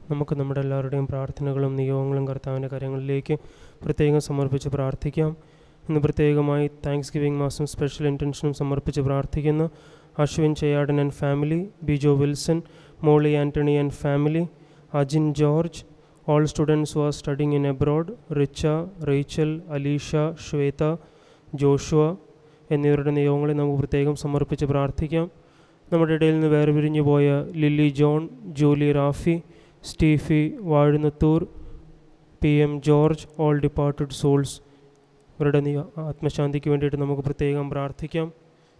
നമുക്ക് നമ്മുടെ എല്ലാവരുടെയും പ്രാർത്ഥനകളും നിയോഗങ്ങളും കർത്താവിൻ്റെ കാര്യങ്ങളിലേക്ക് പ്രത്യേകം സമർപ്പിച്ച് പ്രാർത്ഥിക്കാം. ഇന്ന് പ്രത്യേകമായി താങ്ക്സ് ഗിവിംഗ് മാസം സ്പെഷ്യൽ ഇൻറ്റൻഷനും സമർപ്പിച്ച് പ്രാർത്ഥിക്കുന്നു. Ashwin Cheyyadan and family, Bijo Wilson, Molly Antony and family, Ajin George, all students who are studying in abroad, Richa, Rachel, Alisha, Shweta, Joshua എന്നിവരുടെ നിയോഗങ്ങളെ നമുക്ക് പ്രത്യേകം സമർപ്പിച്ച് പ്രാർത്ഥിക്കാം. നമ്മുടെ ഇടയിൽ നിന്ന് വേർപിരിഞ്ഞു പോയ Lily John, Julie Rafi, Steffi Vazhunnathoor, P M George, all departed souls ഇവരുടെ ആത്മശാന്തിക്ക് വേണ്ടിയിട്ട് നമുക്ക് പ്രത്യേകം പ്രാർത്ഥിക്കാം.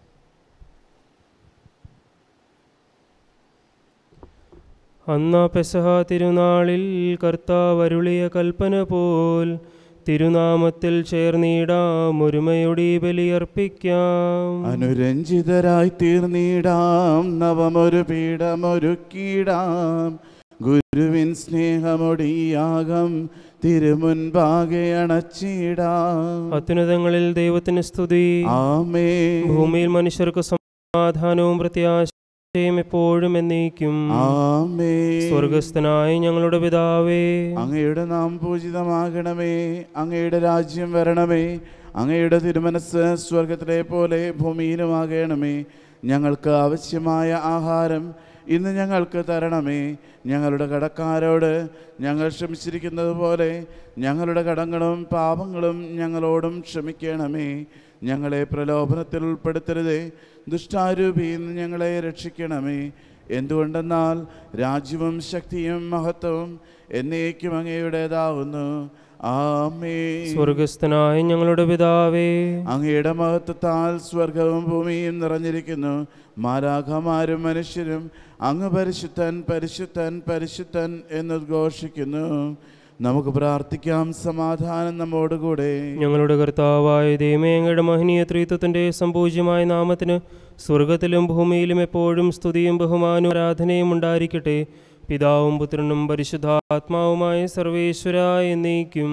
അന്നാ പെസഹ തിരുനാളിൽ കർത്താവ് അരുളിയ കൽപ്പന പോൽ തിരുനാമത്തിൽ ചേർന്നിടാം, ഒരുമയോടെ ബലിയർപ്പിക്കാം. അനുരഞ്ജിതരായി തീർന്നിടാം, നവമൊരു പീഠമൊരുക്കിടാം, ഗുരുവിൻ സ്നേഹമൊടിയാകം തിരുമുൻപാകെ അണച്ചിടാം. അത്യുന്നതങ്ങളിൽ ദൈവത്തിന് സ്തുതി. ആമേൻ. ഭൂമിയിൽ മനുഷ്യർക്ക് സമാധാനവും പ്രത്യാശയും എപ്പോഴും എന്നേക്കും. ആമേൻ. സ്വർഗസ്ഥനായ ഞങ്ങളുടെ പിതാവേ, അങ്ങയുടെ നാമം പൂജിതമാകണമേ, അങ്ങയുടെ രാജ്യം വരണമേ, അങ്ങയുടെ തിരുമനസ് സ്വർഗത്തിലെ പോലെ ഭൂമിയിലുമാകണമേ. ഞങ്ങൾക്ക് ആവശ്യമായ ആഹാരം ഇന്ന് ഞങ്ങൾക്ക് തരണമേ. ഞങ്ങളുടെ കടക്കാരോട് ഞങ്ങൾ ക്ഷമിച്ചിരിക്കുന്നത് പോലെ ഞങ്ങളുടെ കടങ്ങളും പാപങ്ങളും ഞങ്ങളോടും ക്ഷമിക്കണമേ. ഞങ്ങളെ പ്രലോഭനത്തിൽ ഉൾപ്പെടുത്തരുതേ, ദുഷ്ടാരൂപിയിൽ നിന്ന് ഞങ്ങളെ രക്ഷിക്കണമേ. എന്തുകൊണ്ടെന്നാൽ രാജ്യവും ശക്തിയും മഹത്വവും എന്നേക്കും അങ്ങയുടേതാവുന്നു. ആമേൻ. സ്വർഗസ്ഥനായ ഞങ്ങളുടെ പിതാവേ, അങ്ങയുടെ മഹത്വത്താൽ സ്വർഗവും ഭൂമിയും നിറഞ്ഞിരിക്കുന്നു. മാലാഖമാരും മനുഷ്യരും അങ്ങ് പരിശുദ്ധൻ പരിശുദ്ധൻ പരിശുദ്ധൻ എന്നുദ്ഘോഷിക്കുന്നു. നമുക്ക് പ്രാർത്ഥിക്കാം. സമാധാനം നമ്മോടുകൂടെ. ഞങ്ങളുടെ കർത്താവായ ദൈവമേ, അങ്ങയുടെ മഹനീയ ത്രിത്വത്തിൻ്റെ സംപൂജ്യമായ നാമത്തിന് സ്വർഗത്തിലും ഭൂമിയിലും എപ്പോഴും സ്തുതിയും ബഹുമാനവും ആരാധനയും ഉണ്ടായിരിക്കട്ടെ. പിതാവും പുത്രനും പരിശുദ്ധാത്മാവുമായ സർവേശ്വരായ എന്നേക്കും.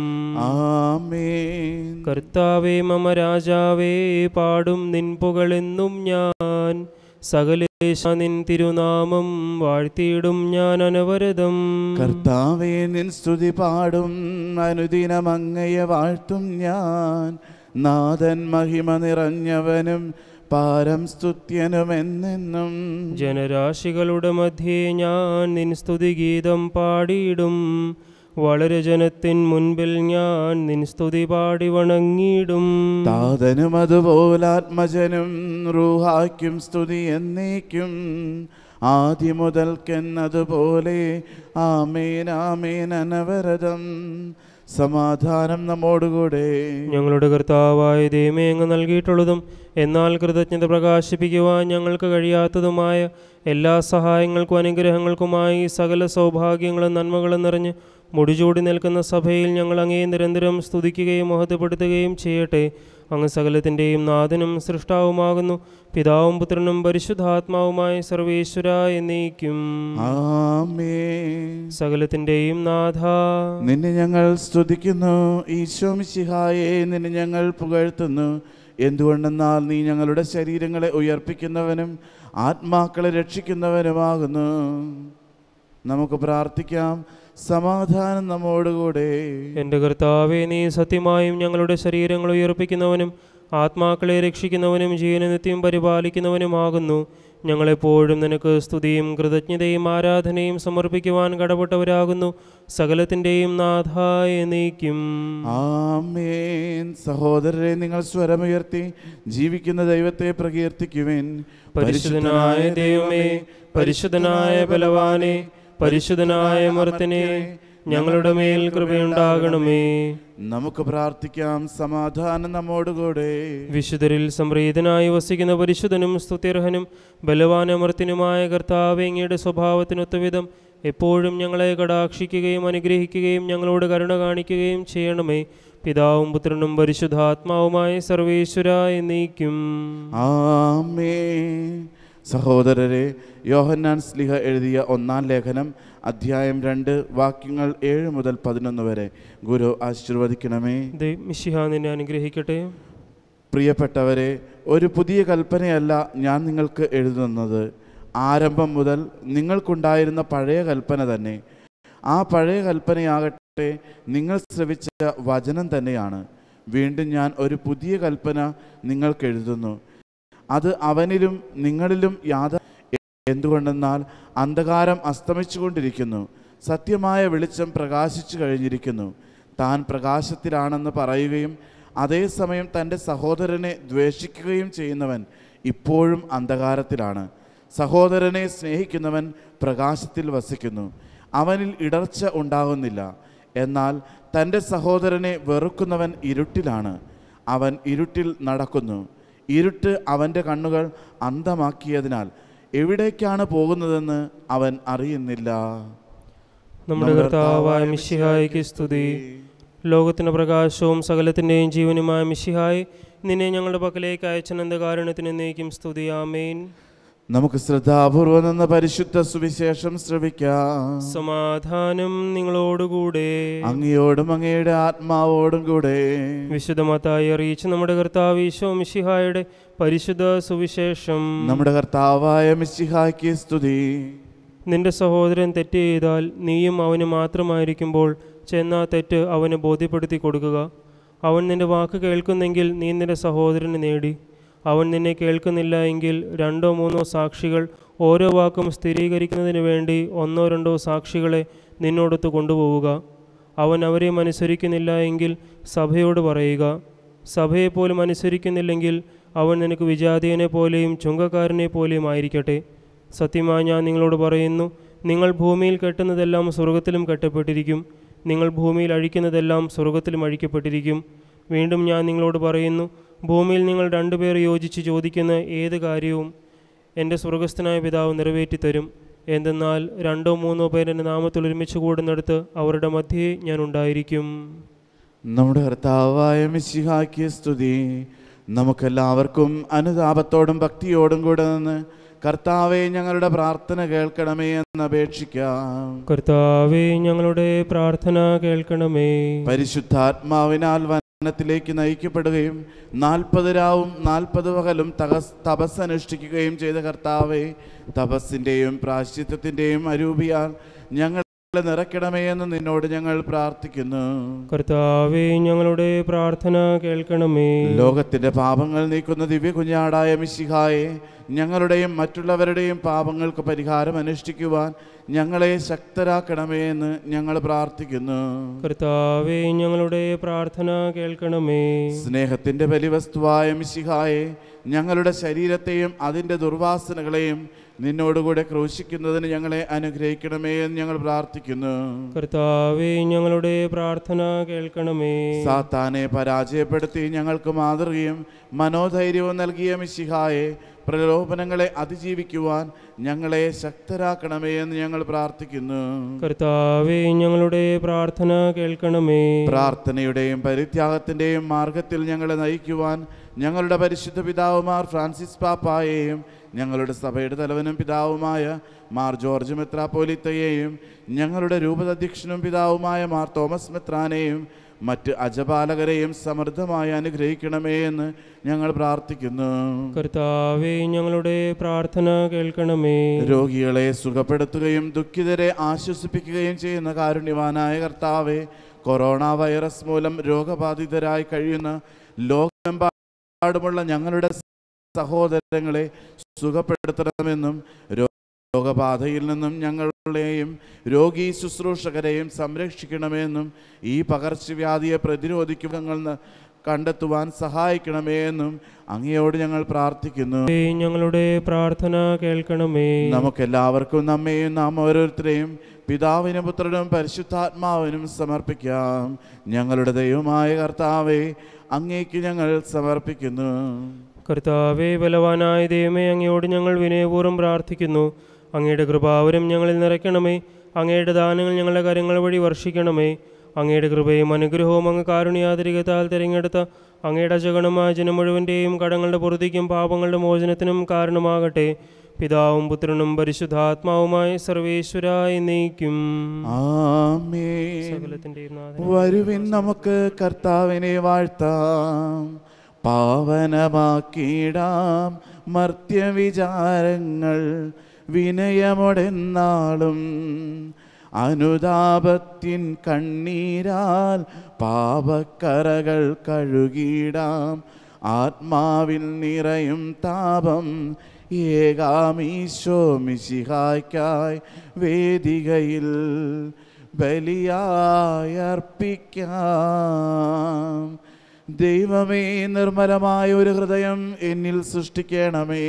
ആമേൻ. കർത്താവേ മമ രാജാവേ, പാടും നിൻ പുകഴെന്നും ഞാൻ. സകലേശ നിൻ തിരുനാമം വാഴ്ത്തിയിടും ഞാൻ അനവരതം. കർത്താവേ നിൻ സ്തുതി പാടും, അനുദിനം അങ്ങയെ വാഴ്ത്തും ഞാൻ. നാഥൻ മഹിമ നിറഞ്ഞവനും പാരം സ്തുത്യനുമെന്നെന്നും. ജനരാശികളുടെ മധ്യേ ഞാൻ നിൻ സ്തുതിഗീതം പാടിയിടും. വളരെ ജനത്തിൻ മുൻപിൽ ഞാൻ നിൻ സ്തുതി പാടി വണങ്ങിയിടും. താതനും അതുപോലാത്മജനും റൂഹായ്ക്കും സ്തുതി എന്നേക്കും, ആദ്യം മുതൽക്കെന്നതുപോലെ. ആമേൻ ആമേൻ അനവരതം. സമാധാനം നമ്മോടുകൂടെ. ഞങ്ങളുടെ കർത്താവായ ദൈവമേ, അങ്ങ് നൽകിയിട്ടുള്ളതും എന്നാൽ കൃതജ്ഞത പ്രകാശിപ്പിക്കുവാൻ ഞങ്ങൾക്ക് കഴിയാത്തതുമായ എല്ലാ സഹായങ്ങൾക്കും അനുഗ്രഹങ്ങൾക്കുമായി സകല സൗഭാഗ്യങ്ങളും നന്മകളും നിറഞ്ഞ് മുടിചൂടി നിൽക്കുന്ന സഭയിൽ ഞങ്ങൾ അങ്ങേ നിരന്തരം സ്തുതിക്കുകയും മഹത്വപ്പെടുത്തുകയും ചെയ്യട്ടെ. അങ്ങ് സകലത്തിൻ്റെയും നാഥനും സൃഷ്ടാവുമാകുന്നു. പിതാവും പുത്രനും പരിശുദ്ധാത്മാവുമായ സർവേശ്വര എന്നേക്കും. ആമേൻ. സകലത്തിൻ്റെയും നാഥ, നിന്നെ ഞങ്ങൾ സ്തുതിക്കുന്നു. ഈശോ മിശിഹായേ, നിന്നെ ഞങ്ങൾ പുകഴ്ത്തുന്നു. എന്തുകൊണ്ടെന്നാൽ നീ ഞങ്ങളുടെ ശരീരങ്ങളെ ഉയർപ്പിക്കുന്നവനും ആത്മാക്കളെ രക്ഷിക്കുന്നവനുമാകുന്നു. നമുക്ക് പ്രാർത്ഥിക്കാം. സമാധാനം നമ്മോടുകൂടെ. എൻ്റെ കർത്താവേ, നീ സത്യമായും ഞങ്ങളുടെ ശരീരങ്ങൾ ഉയർപ്പിക്കുന്നവനും ആത്മാക്കളെ രക്ഷിക്കുന്നവനും ജീവനിത്യം പരിപാലിക്കുന്നവനുമാകുന്നു. ഞങ്ങളെപ്പോഴും നിനക്ക് സ്തുതിയും കൃതജ്ഞതയും ആരാധനയും സമർപ്പിക്കുവാൻ കടപ്പെട്ടവരാകുന്നു. സകലത്തിൻ്റെയും നാഥായ എന്നേക്കും. ആമേൻ. സഹോദരരെ, നിങ്ങൾ സ്വരമുയർത്തി ജീവിക്കുന്ന ദൈവത്തെ പ്രകീർത്തിക്കുവിൻ. പരിശുദ്ധനായ ദൈവമേ, പരിശുദ്ധനായ ബലവാനെ, പരിശുദ്ധനായ മർത്തനെ, ഞങ്ങളുടെ മേൽ കൃപയുണ്ടാകണമേ. നമുക്ക് പ്രാർത്ഥിക്കാം. സമാധാനം നമ്മോടുകൂടെ. വിശുദ്ധരിൽ സംപ്രീതനായി വസിക്കുന്ന പരിശുദ്ധനും സ്തുത്യർഹനും ബലവാനമർത്തിനുമായ കർത്താവേ, അങ്ങയുടെ സ്വഭാവത്തിനൊത്തവിധം എപ്പോഴും ഞങ്ങളെ കടാക്ഷിക്കുകയും അനുഗ്രഹിക്കുകയും ഞങ്ങളോട് കരുണ കാണിക്കുകയും ചെയ്യണമേ. പിതാവും പുത്രനും പരിശുദ്ധാത്മാവുമായ സർവേശ്വര എന്നേക്കും. ആമേൻ. സഹോദരരെ, യോഹന്നാൻ ശ്ലീഹ എഴുതിയ 1-ാം ലേഖനം അധ്യായം 2 വാക്യങ്ങൾ 7 മുതൽ 11 വരെ ഗുരു ആശീർവദിക്കണമേ. മിശിഹാ നിന്നെ അനുഗ്രഹിക്കട്ടെ. പ്രിയപ്പെട്ടവരെ, ഒരു പുതിയ കൽപ്പനയല്ല ഞാൻ നിങ്ങൾക്ക് എഴുതുന്നത്. ആരംഭം മുതൽ നിങ്ങൾക്കുണ്ടായിരുന്ന പഴയ കൽപ്പന തന്നെ. ആ പഴയ കൽപ്പനയാകട്ടെ നിങ്ങൾ ശ്രവിച്ച വചനം തന്നെയാണ്. വീണ്ടും ഞാൻ ഒരു പുതിയ കൽപ്പന നിങ്ങൾക്ക് എഴുതുന്നു, അത് അവനിലും നിങ്ങളിലും എന്തുകൊണ്ടെന്നാൽ അന്ധകാരം അസ്തമിച്ചുകൊണ്ടിരിക്കുന്നു, സത്യമായ വെളിച്ചം പ്രകാശിച്ചു കഴിഞ്ഞിരിക്കുന്നു. താൻ പ്രകാശത്തിലാണെന്ന് പറയുകയും അതേസമയം തൻ്റെ സഹോദരനെ ദ്വേഷിക്കുകയും ചെയ്യുന്നവൻ ഇപ്പോഴും അന്ധകാരത്തിലാണ്. സഹോദരനെ സ്നേഹിക്കുന്നവൻ പ്രകാശത്തിൽ വസിക്കുന്നു, അവനിൽ ഇടർച്ച ഉണ്ടാകുന്നില്ല. എന്നാൽ തൻ്റെ സഹോദരനെ വെറുക്കുന്നവൻ ഇരുട്ടിലാണ്, അവൻ ഇരുട്ടിൽ നടക്കുന്നു. ഇരുട്ട് അവൻ്റെ കണ്ണുകൾ അന്ധമാക്കിയതിനാൽ എവിടേക്കാണ് പോകുന്നതെന്ന് അവൻ അറിയുന്നില്ല. നമ്മുടെ കർത്താവായ മിശിഹായ്ക്ക് സ്തുതി. ലോകത്തിൻ്റെ പ്രകാശവും സകലത്തിൻ്റെയും ജീവനുമായ മിശിഹായ്, നിന്നെ ഞങ്ങളുടെ പക്കലേക്ക് അയച്ചനന്ത കാരണത്തിന് എന്നേക്കും സ്തുതി. ആമേൻ. നമുക്ക് ശ്രദ്ധാപൂർവം എന്ന പരിശുദ്ധ സുവിശേഷം ശ്രവിക്കാം. സമാധാനം നിങ്ങളോടുകൂടെ. അങ്ങയോടും അങ്ങയുടെ ആത്മാവോടും കൂടെ. വിശുദ്ധ മത്തായി അറിയിച്ച നമ്മുടെ കർത്താവ് ഈശോ മിശിഹായുടെ പരിശുദ്ധ സുവിശേഷം. നമ്മുടെ കർത്താവായ മിശിഹായ്ക്ക് സ്തുതി. നിന്റെ സഹോദരൻ തെറ്റ് ചെയ്താൽ നീയും അവന് മാത്രമായിരിക്കുമ്പോൾ ചെന്നാ തെറ്റ് അവന് ബോധ്യപ്പെടുത്തി കൊടുക്കുക. അവൻ നിന്റെ വാക്ക് കേൾക്കുന്നെങ്കിൽ നീ നിന്റെ സഹോദരന് നേടി. അവൻ നിന്നെ കേൾക്കുന്നില്ല എങ്കിൽ 2 or 3 സാക്ഷികൾ ഓരോ വാക്കും സ്ഥിരീകരിക്കുന്നതിന് വേണ്ടി 1 or 2 സാക്ഷികളെ നിന്നോടൊത്ത് കൊണ്ടുപോവുക. അവൻ അവരെയും അനുസരിക്കുന്നില്ല എങ്കിൽ സഭയോട് പറയുക. സഭയെപ്പോലും അനുസരിക്കുന്നില്ലെങ്കിൽ അവൻ നിനക്ക് വിജാതീയനെ പോലെയും ചുങ്കക്കാരനെ പോലെയും ആയിരിക്കട്ടെ. സത്യമായി ഞാൻ നിങ്ങളോട് പറയുന്നു, നിങ്ങൾ ഭൂമിയിൽ കെട്ടുന്നതെല്ലാം സ്വർഗത്തിലും കെട്ടപ്പെട്ടിരിക്കും, നിങ്ങൾ ഭൂമിയിൽ അഴിക്കുന്നതെല്ലാം സ്വർഗത്തിലും അഴിക്കപ്പെട്ടിരിക്കും. വീണ്ടും ഞാൻ നിങ്ങളോട് പറയുന്നു, ഭൂമിയിൽ നിങ്ങൾ 2 പേർ യോജിച്ച് ചോദിക്കുന്ന ഏത് കാര്യവും എൻ്റെ സ്വർഗസ്ഥനായ പിതാവ് നിറവേറ്റിത്തരും. എന്തെന്നാൽ 2 or 3 പേർ എൻ്റെ നാമത്തിൽ ഒരുമിച്ച് കൂടുന്നിടത്ത് അവരുടെ മധ്യേ ഞാൻ ഉണ്ടായിരിക്കും. നമ്മുടെ കർത്താവായ മിശിഹായ്ക്ക് സ്തുതി. നമുക്കെല്ലാവർക്കും അനുതാപത്തോടും ഭക്തിയോടും കൂടെ നിന്ന് കർത്താവേ ഞങ്ങളുടെ പ്രാർത്ഥന കേൾക്കണമേ എന്ന് അപേക്ഷിക്കാം. കർത്താവേ ഞങ്ങളുടെ പ്രാർത്ഥന കേൾക്കണമേ. പരിശുദ്ധാത്മാവിനാൽ വനത്തിലേക്ക് നയിക്കപ്പെടുകയും 40 രാവും 40 പകലും തപസ്സനുഷ്ഠിക്കുകയും ചെയ്ത കർത്താവേ, തപസ്സിൻ്റെയും പ്രായശ്ചിത്തത്തിൻ്റെയും അരൂപിയാൽ ഞങ്ങൾ നിറയ്ക്കണമേ എന്ന് നിന്നോട് ഞങ്ങൾ പ്രാർത്ഥിക്കുന്നു. കർത്താവേ ഞങ്ങളുടെ പ്രാർത്ഥന കേൾക്കണമേ. ലോകത്തിന്റെ പാപങ്ങൾ നീക്കുന്ന ദിവ്യ കുഞ്ഞാടായ മിശിഹായെ, ഞങ്ങളുടെയും മറ്റുള്ളവരുടെയും പാപങ്ങൾക്ക് പരിഹാരം അനുഷ്ഠിക്കുവാൻ ഞങ്ങളെ ശക്തരാക്കണമേ എന്ന് ഞങ്ങൾ പ്രാർത്ഥിക്കുന്നു. കർത്താവേ ഞങ്ങളുടെ പ്രാർത്ഥന കേൾക്കണമേ. സ്നേഹത്തിന്റെ ബലിവസ്തുവായ മിശിഹായെ, ഞങ്ങളുടെ ശരീരത്തെയും അതിൻ്റെ ദുർവാസനകളെയും നിന്നോടുകൂടെ ക്രൂശിക്കുന്നതിന് ഞങ്ങളെ അനുഗ്രഹിക്കണമേ എന്ന് ഞങ്ങൾ പ്രാർത്ഥിക്കുന്നു. കർത്താവേ ഞങ്ങളുടെ പ്രാർത്ഥന കേൾക്കണമേ. സാത്താനെ പരാജയപ്പെടുത്തി ഞങ്ങൾക്ക് മാതൃകയും മനോധൈര്യവും നൽകിയ മിശിഹായെ, പ്രലോഭനങ്ങളെ അതിജീവിക്കുവാൻ ഞങ്ങളെ ശക്തരാക്കണമേ എന്ന് ഞങ്ങൾ പ്രാർത്ഥിക്കുന്നു. കർത്താവേ ഞങ്ങളുടെ പ്രാർത്ഥന കേൾക്കണമേ. പ്രാർത്ഥനയുടെയും പരിത്യാഗത്തിൻ്റെയും മാർഗത്തിൽ ഞങ്ങളെ നയിക്കുവാൻ ഞങ്ങളുടെ പരിശുദ്ധ പിതാവുമാർ ഫ്രാൻസിസ് പാപ്പായെയും ഞങ്ങളുടെ സഭയുടെ തലവനും പിതാവുമായ മാർ ജോർജ് മെത്രാപ്പോലിത്തയെയും ഞങ്ങളുടെ രൂപതാധ്യക്ഷനും പിതാവുമായ മാർ തോമസ് മെത്രാനെയും മറ്റ് അജപാലകരെയും സമൃദ്ധമായി അനുഗ്രഹിക്കണമേ എന്ന് ഞങ്ങൾ പ്രാർത്ഥിക്കുന്നു. കർത്താവേ ഞങ്ങളുടെ പ്രാർത്ഥന കേൾക്കണമേ. രോഗികളെ സുഖപ്പെടുത്തുകയും ദുഃഖിതരെ ആശ്വസിപ്പിക്കുകയും ചെയ്യുന്ന കാരുണ്യവാനായ കർത്താവേ, കൊറോണ വൈറസ് മൂലം രോഗബാധിതരായി കഴിയുന്ന ലോകമെമ്പാടുമുള്ള ഞങ്ങളുടെ സഹോദരങ്ങളെ സുഖപ്പെടുത്തണമെന്നും രോഗബാധയിൽ നിന്നും ഞങ്ങളെയും രോഗി ശുശ്രൂഷകരെയും സംരക്ഷിക്കണമെന്നും ഈ പകർച്ചവ്യാധിയെ പ്രതിരോധിക്കുക കണ്ടെത്തുവാൻ സഹായിക്കണമേ എന്നും അങ്ങയോട് ഞങ്ങൾ പ്രാർത്ഥിക്കുന്നു. ഞങ്ങളുടെ പ്രാർത്ഥന കേൾക്കണമേ. നമുക്കെല്ലാവർക്കും നമ്മെയും നാം ഓരോരുത്തരെയും പിതാവിനും പുത്രനും പരിശുദ്ധാത്മാവിനും സമർപ്പിക്കാം. ഞങ്ങളുടെ ദൈവമായ കർത്താവേ, അങ്ങേക്ക് ഞങ്ങൾ സമർപ്പിക്കുന്നു. കർത്താവേ, ബലവാനായ ദൈവമേ, അങ്ങയോട് ഞങ്ങൾ വിനയപൂർവ്വം പ്രാർത്ഥിക്കുന്നു. അങ്ങയുടെ കൃപാവരം ഞങ്ങളിൽ നിറയ്ക്കണമേ. അങ്ങയുടെ ദാനങ്ങൾ ഞങ്ങളുടെ കരങ്ങൾ വഴി വർഷിക്കണമേ. അങ്ങയുടെ കൃപയും അനുഗ്രഹവും അങ്ങ് കാരുണ്യാതിരികത്താൽ തിരഞ്ഞെടുത്ത അങ്ങയുടെ അജഗണമായ ജനം മുഴുവൻ്റെയും കടങ്ങളുടെ പൊറുതിക്കും പാപങ്ങളുടെ മോചനത്തിനും കാരണമാകട്ടെ. പിതാവും പുത്രനും പരിശുദ്ധാത്മാവുമായ സർവേശ്വരായി നീക്കും. വരുവിൻ നമുക്ക് കർത്താവിനെ വാഴ്ത്താം. പാവനമാക്കിയിടാം മർത്യവിചാരങ്ങൾ വിനയമൊടെന്നാളും അനുതാപത്തിൻ കണ്ണീരാൽ പാപക്കറകൾ കഴുകിടാം. ആത്മാവിൽ നിറയും താപം ഏകാമീശോ മിശിഹായ്ക്കായി വേദികയിൽ ബലിയായി അർപ്പിക്കാം. ദൈവമേ, നിർമ്മലമായ ഒരു ഹൃദയം എന്നിൽ സൃഷ്ടിക്കണമേ.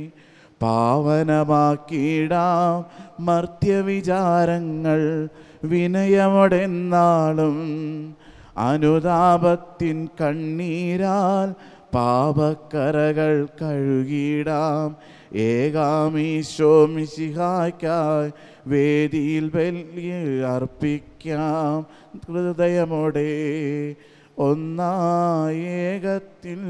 പാവനമാക്കിയിടാം മർത്യവിചാരങ്ങൾ വിനയമൊടെന്നാളും. അനുതാപത്തിൻ കണ്ണീരാൽ പാപക്കറകൾ കഴുകിടാം. ഏകാമീശോ മിശിഹായ്ക്കായി വേദിയിൽ ബലി അർപ്പിക്കാം. ഹൃദയമോടെ ഒന്നായി ഏകത്തിൽ.